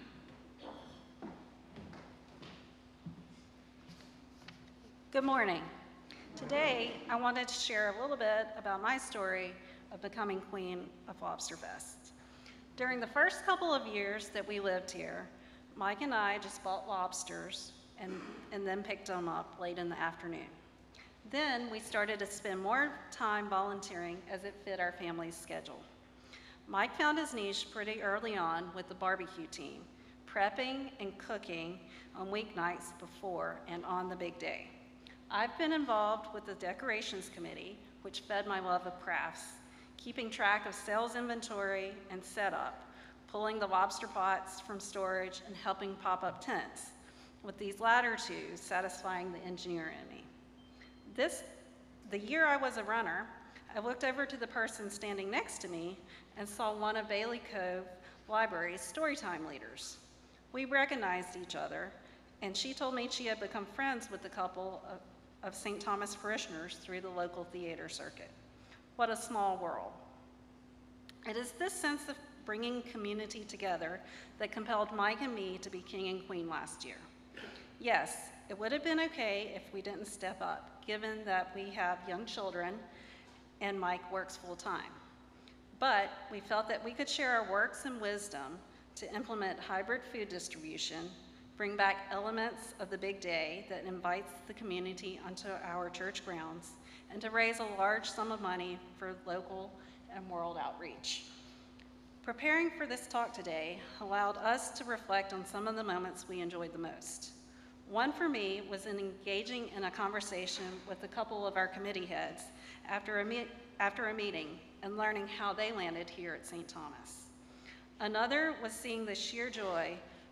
Good morning. Today, I wanted to share a little bit about my story of becoming queen of Lobster Fest. During the first couple of years that we lived here, Mike and I just bought lobsters and, and then picked them up late in the afternoon. Then we started to spend more time volunteering as it fit our family's schedule. Mike found his niche pretty early on with the barbecue team, prepping and cooking on weeknights before and on the big day. I've been involved with the decorations committee, which fed my love of crafts, keeping track of sales inventory and setup, pulling the lobster pots from storage and helping pop up tents, with these latter two satisfying the engineer in me. This, the year I was a runner, I looked over to the person standing next to me and saw one of Bailey Cove Library's Storytime leaders. We recognized each other, and she told me she had become friends with a couple of, of Saint Thomas parishioners through the local theater circuit. What a small world. It is this sense of bringing community together that compelled Mike and me to be king and queen last year. Yes, it would have been okay if we didn't step up, given that we have young children and Mike works full-time. But we felt that we could share our works and wisdom to implement hybrid food distribution, bring back elements of the big day that invites the community onto our church grounds, and to raise a large sum of money for local and world outreach. Preparing for this talk today allowed us to reflect on some of the moments we enjoyed the most. One for me was in engaging in a conversation with a couple of our committee heads after a, me after a meeting and learning how they landed here at Saint Thomas. Another was seeing the sheer joy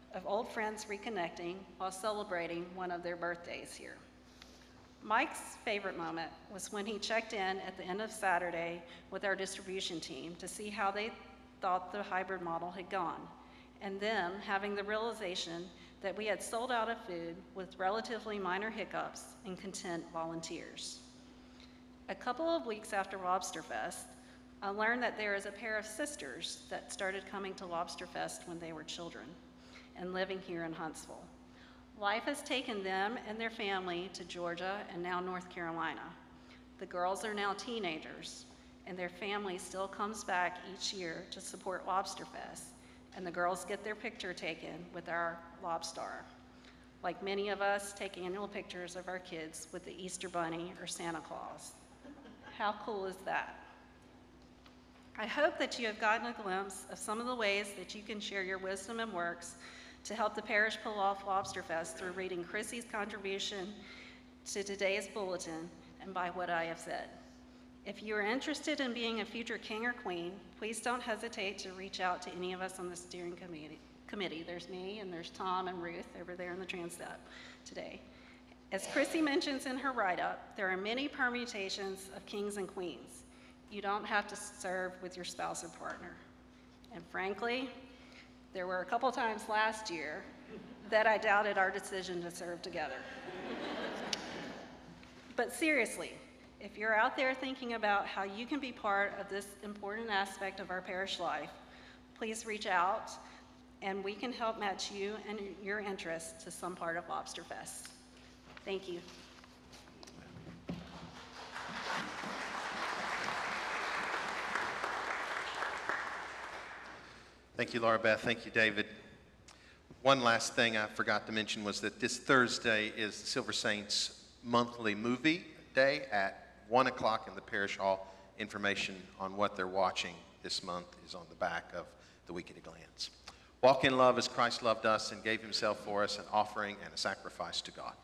of old friends reconnecting while celebrating one of their birthdays here. Mike's favorite moment was when he checked in at the end of Saturday with our distribution team to see how they thought the hybrid model had gone, and them having the realization that we had sold out of food with relatively minor hiccups and content volunteers. A couple of weeks after Lobster Fest, I learned that there is a pair of sisters that started coming to Lobster Fest when they were children and living here in Huntsville. Life has taken them and their family to Georgia and now North Carolina. The girls are now teenagers, and their family still comes back each year to support Lobster Fest, and the girls get their picture taken with our Lobstar. Like many of us take annual pictures of our kids with the Easter Bunny or Santa Claus. How cool is that? I hope that you have gotten a glimpse of some of the ways that you can share your wisdom and works to help the parish pull off Lobster Fest through reading Chrissy's contribution to today's bulletin and by what I have said. If you are interested in being a future king or queen, please don't hesitate to reach out to any of us on the steering committee. committee. There's me and there's Tom and Ruth over there in the transept today. As Chrissy mentions in her write-up, there are many permutations of kings and queens. You don't have to serve with your spouse or partner. And frankly, there were a couple times last year that I doubted our decision to serve together. But seriously, if you're out there thinking about how you can be part of this important aspect of our parish life, please reach out and we can help match you and your interests to some part of Lobster Fest. Thank you. Thank you, Laura Beth. Thank you, David. One last thing I forgot to mention was that this Thursday is Silver Saints monthly movie day at one o'clock in the parish hall. Information on what they're watching this month is on the back of the week at a glance. Walk in love as Christ loved us and gave himself for us, an offering and a sacrifice to God.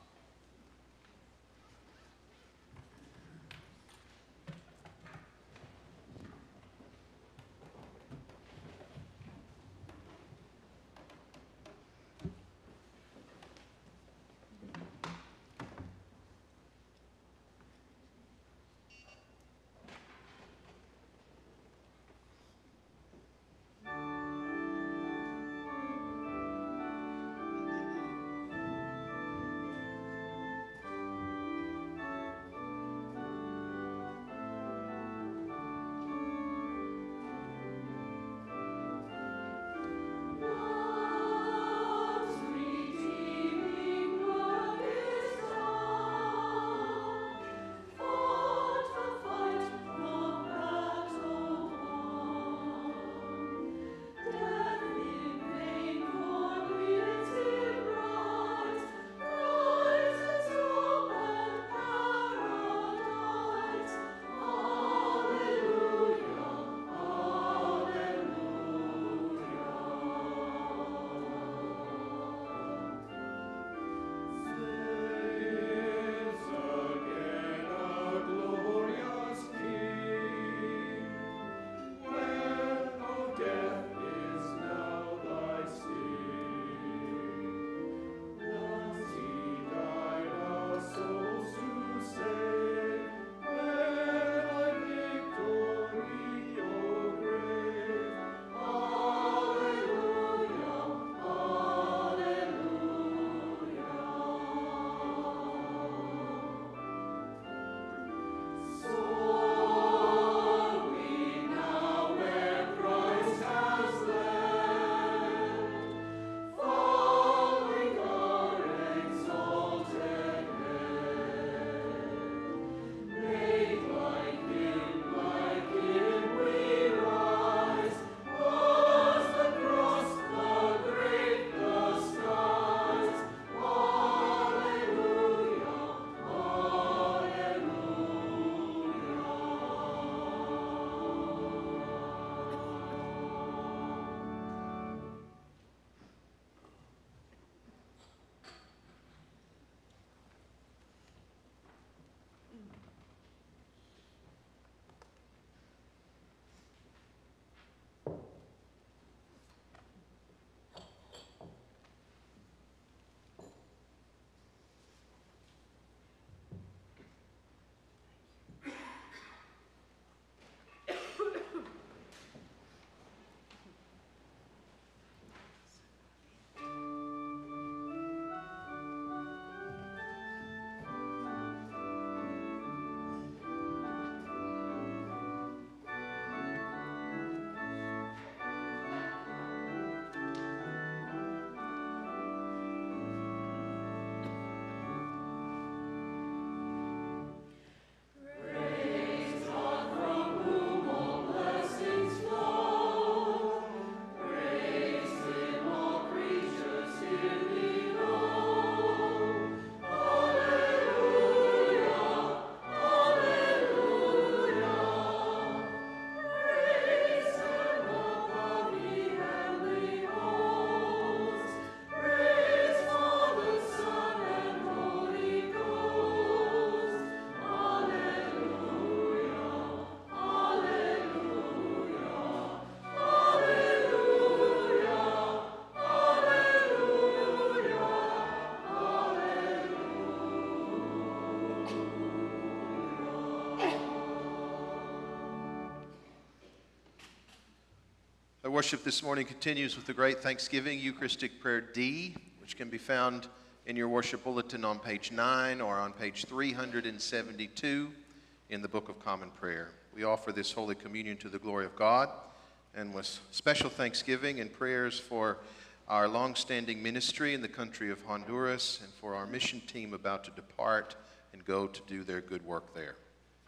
Our worship this morning continues with the great Thanksgiving Eucharistic Prayer D, which can be found in your worship bulletin on page nine or on page three hundred seventy-two in the Book of Common Prayer. We offer this Holy Communion to the glory of God, and with special thanksgiving and prayers for our long-standing ministry in the country of Honduras and for our mission team about to depart and go to do their good work there.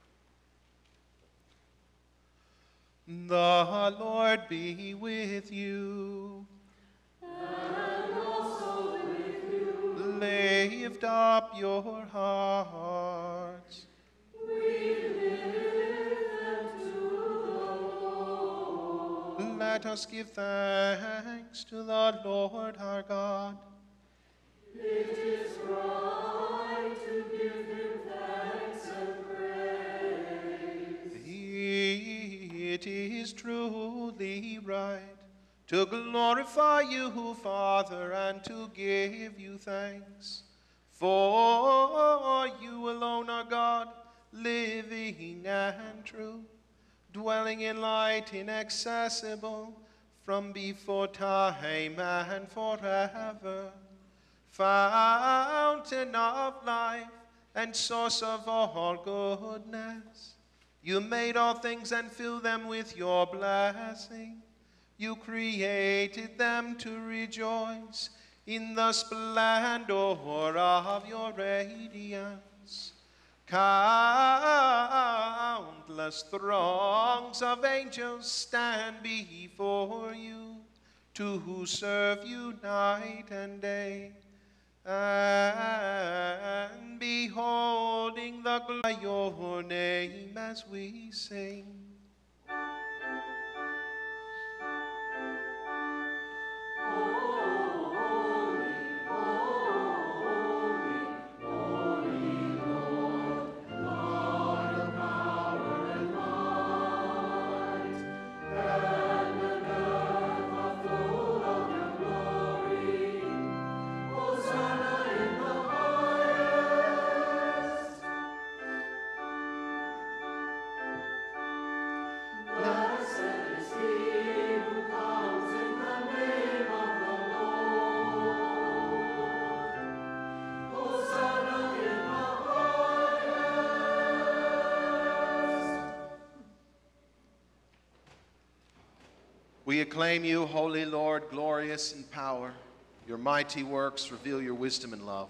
The Lord be with you. And also with you. Lift up your hearts. We lift them to the Lord. Let us give thanks to the Lord our God. It is right to give him thanks and praise. It is truly right to glorify you, Father, and to give you thanks. For you alone are God, living and true, dwelling in light inaccessible from before time and forever. Fountain of life and source of all goodness, you made all things and filled them with your blessing. You created them to rejoice in the splendor of your radiance. Countless throngs of angels stand before you to serve you night and day. And beholding the glory of your name as we sing. We acclaim you, Holy Lord, glorious in power. Your mighty works reveal your wisdom and love.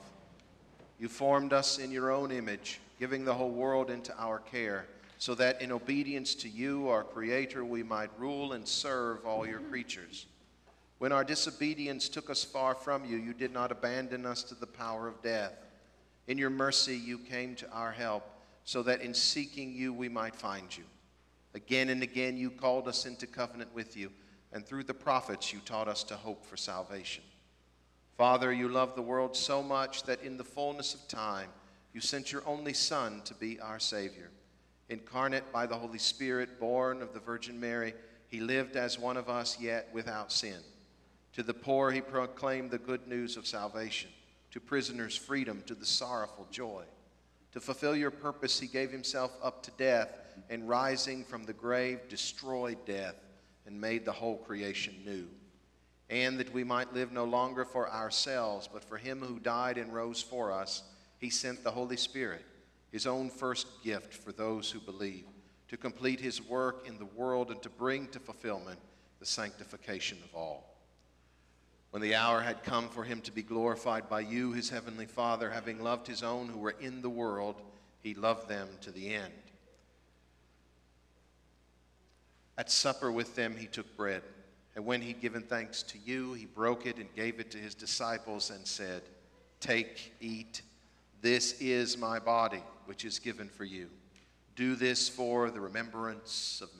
You formed us in your own image, giving the whole world into our care, so that in obedience to you, our Creator, we might rule and serve all your creatures. When our disobedience took us far from you, you did not abandon us to the power of death. In your mercy, you came to our help, so that in seeking you, we might find you. Again and again, you called us into covenant with you, and through the prophets you taught us to hope for salvation. Father, you love the world so much that in the fullness of time you sent your only Son to be our Savior. Incarnate by the Holy Spirit, born of the Virgin Mary, he lived as one of us, yet without sin. To the poor he proclaimed the good news of salvation, to prisoners freedom, to the sorrowful joy. To fulfill your purpose he gave himself up to death, and rising from the grave destroyed death and made the whole creation new. And that we might live no longer for ourselves, but for him who died and rose for us, he sent the Holy Spirit, his own first gift for those who believe, to complete his work in the world and to bring to fulfillment the sanctification of all. When the hour had come for him to be glorified by you, his heavenly Father, having loved his own who were in the world, he loved them to the end. At supper with them he took bread, and when he'd given thanks to you, he broke it and gave it to his disciples and said, "Take, eat. This is my body, which is given for you. Do this for the remembrance of me."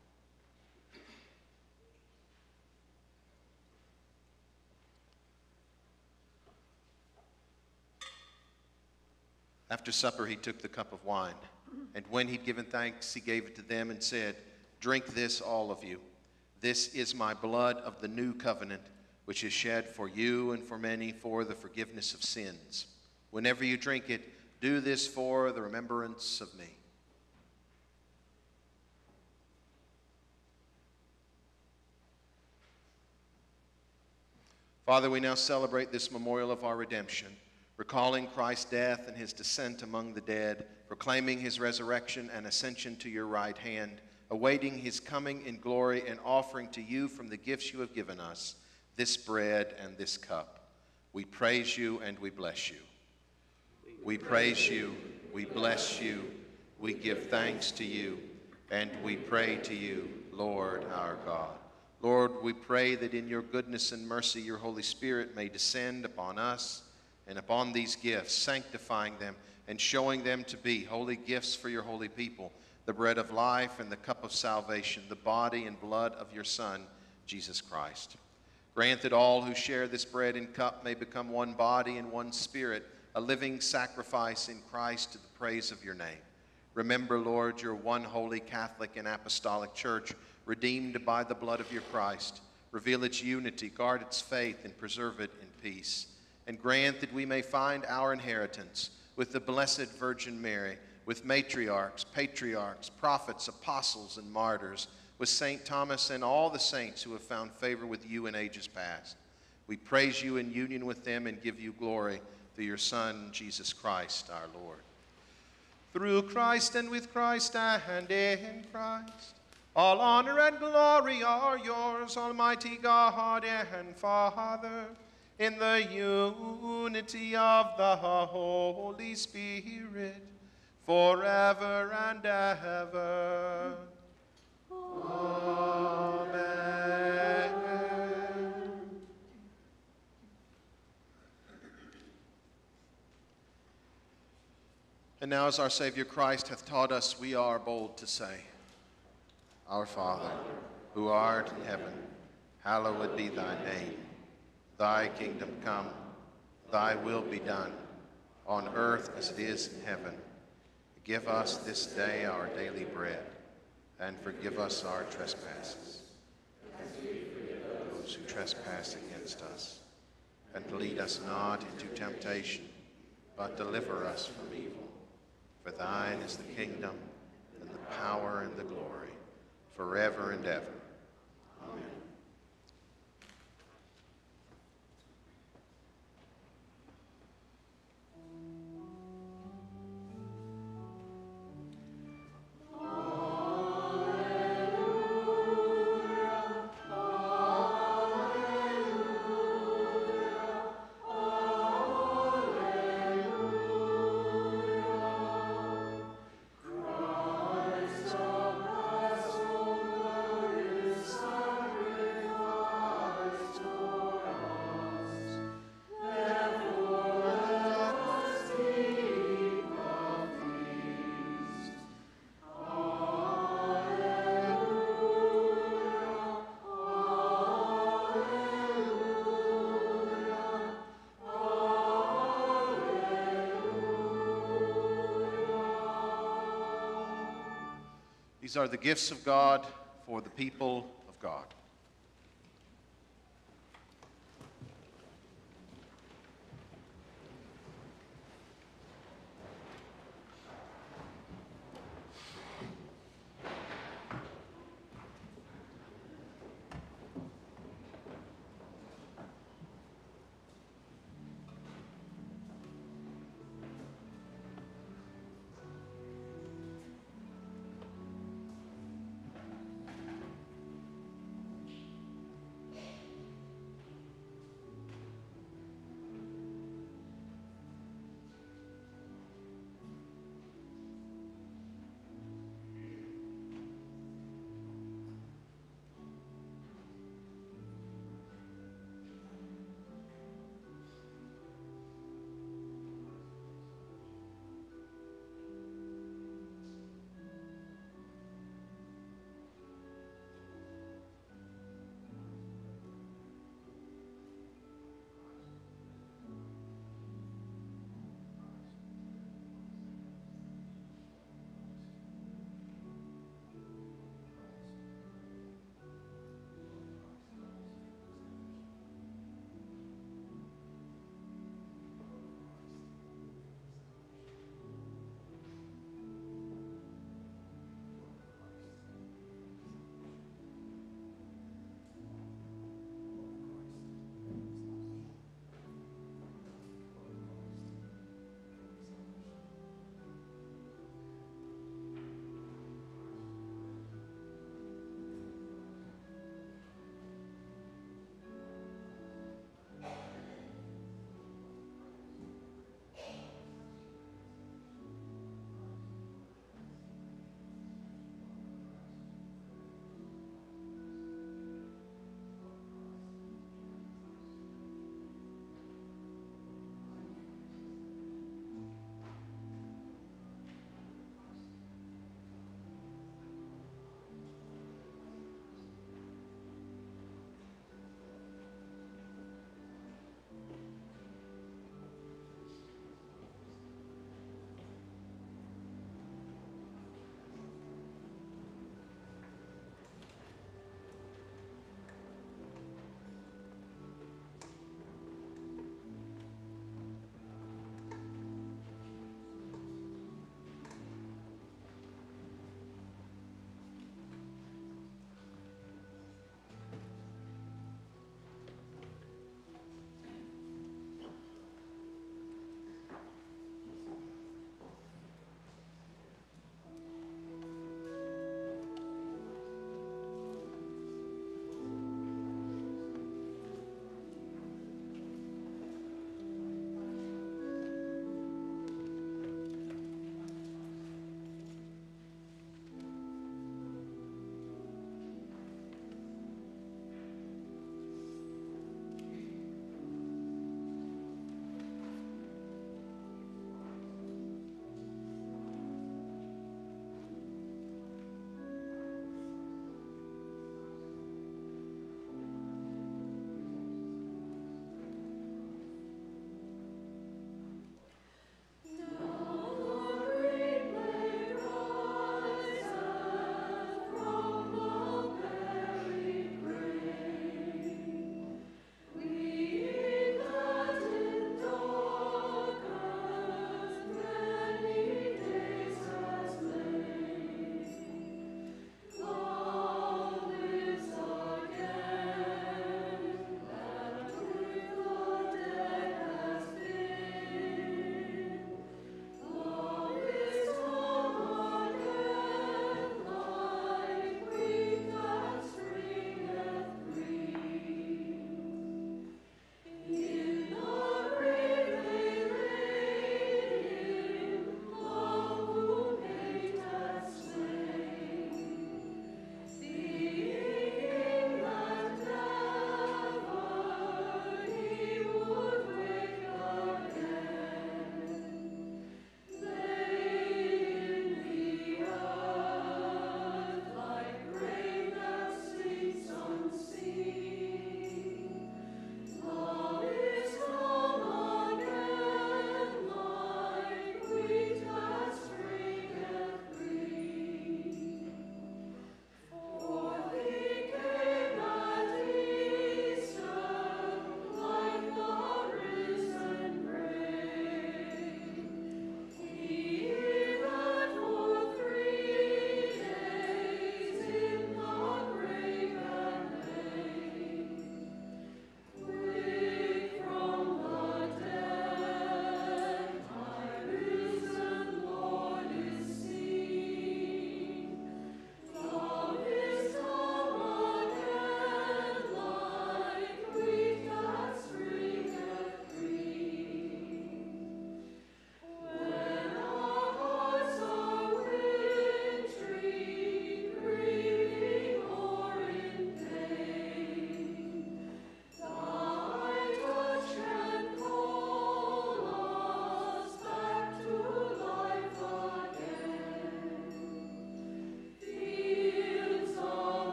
After supper, he took the cup of wine, and when he'd given thanks, he gave it to them and said, "Drink this, all of you. This is my blood of the new covenant, which is shed for you and for many for the forgiveness of sins. Whenever you drink it, do this for the remembrance of me." Father, we now celebrate this memorial of our redemption, recalling Christ's death and his descent among the dead, proclaiming his resurrection and ascension to your right hand, awaiting his coming in glory, and offering to you from the gifts you have given us this bread and this cup. We praise you and we bless you. We praise you, we bless you, we give thanks to you, and we pray to you, Lord our God. Lord, we pray that in your goodness and mercy your Holy Spirit may descend upon us and upon these gifts, sanctifying them and showing them to be holy gifts for your holy people, the bread of life and the cup of salvation, the body and blood of your Son, Jesus Christ. Grant that all who share this bread and cup may become one body and one spirit, a living sacrifice in Christ to the praise of your name. Remember, Lord, your one holy Catholic and apostolic church, redeemed by the blood of your Christ. Reveal its unity, guard its faith, and preserve it in peace. And grant that we may find our inheritance with the Blessed Virgin Mary, with matriarchs, patriarchs, prophets, apostles, and martyrs, with Saint Thomas and all the saints who have found favor with you in ages past. We praise you in union with them and give you glory through your Son, Jesus Christ, our Lord. Through Christ and with Christ and in Christ, all honor and glory are yours, Almighty God and Father, in the unity of the Holy Spirit, forever and ever. Amen. And now, as our Savior Christ hath taught us, we are bold to say, Our Father, who art in heaven, hallowed be thy name. Thy kingdom come, thy will be done, on earth as it is in heaven. Give us this day our daily bread, and forgive us our trespasses, as we forgive those who trespass against us. And lead us not into temptation, but deliver us from evil. For thine is the kingdom, and the power, and the glory, forever and ever. Amen. These are the gifts of God for the people of God.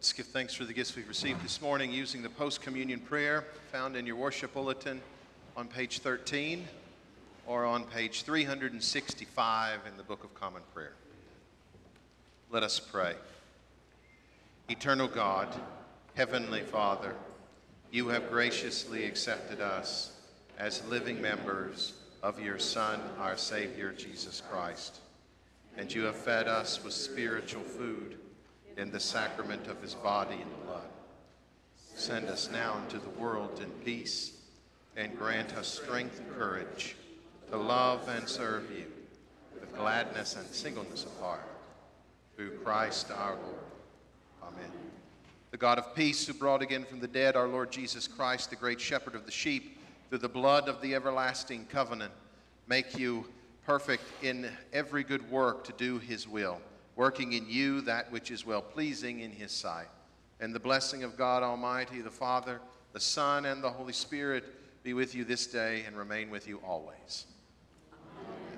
Let's give thanks for the gifts we've received this morning using the post-communion prayer found in your worship bulletin on page thirteen or on page three hundred sixty-five in the Book of Common Prayer. Let us pray. Eternal God, Heavenly Father, you have graciously accepted us as living members of your Son, our Savior, Jesus Christ, and you have fed us with spiritual food in the sacrament of his body and blood. Send us now into the world in peace, and grant us strength and courage to love and serve you with gladness and singleness of heart. Through Christ our Lord. Amen. The God of peace, who brought again from the dead our Lord Jesus Christ, the great shepherd of the sheep, through the blood of the everlasting covenant, make you perfect in every good work to do his will, working in you that which is well-pleasing in his sight. And the blessing of God Almighty, the Father, the Son, and the Holy Spirit be with you this day and remain with you always. Amen.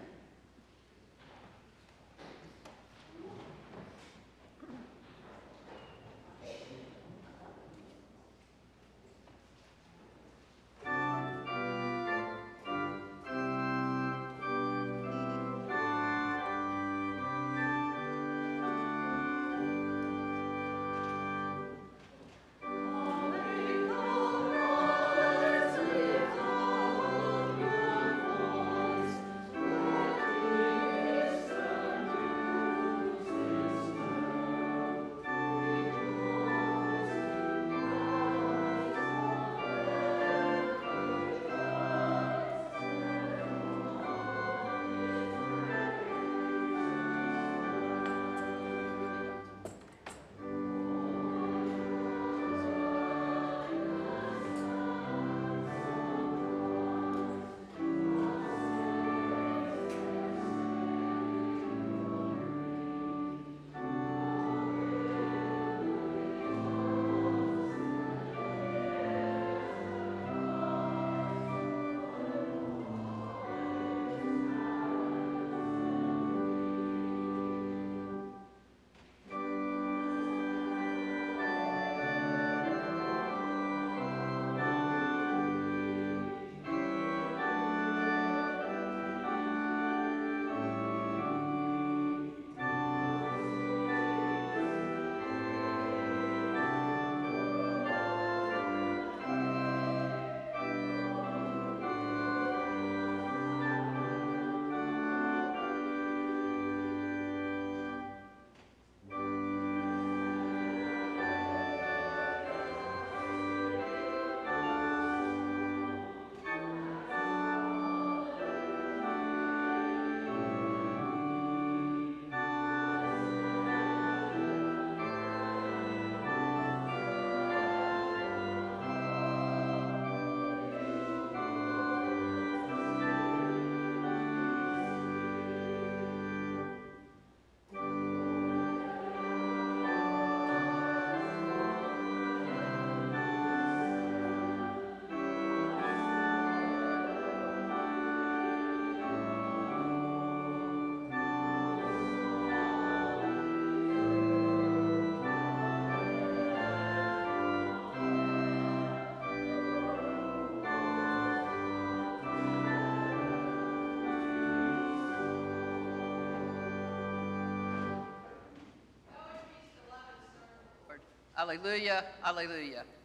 Alleluia, alleluia.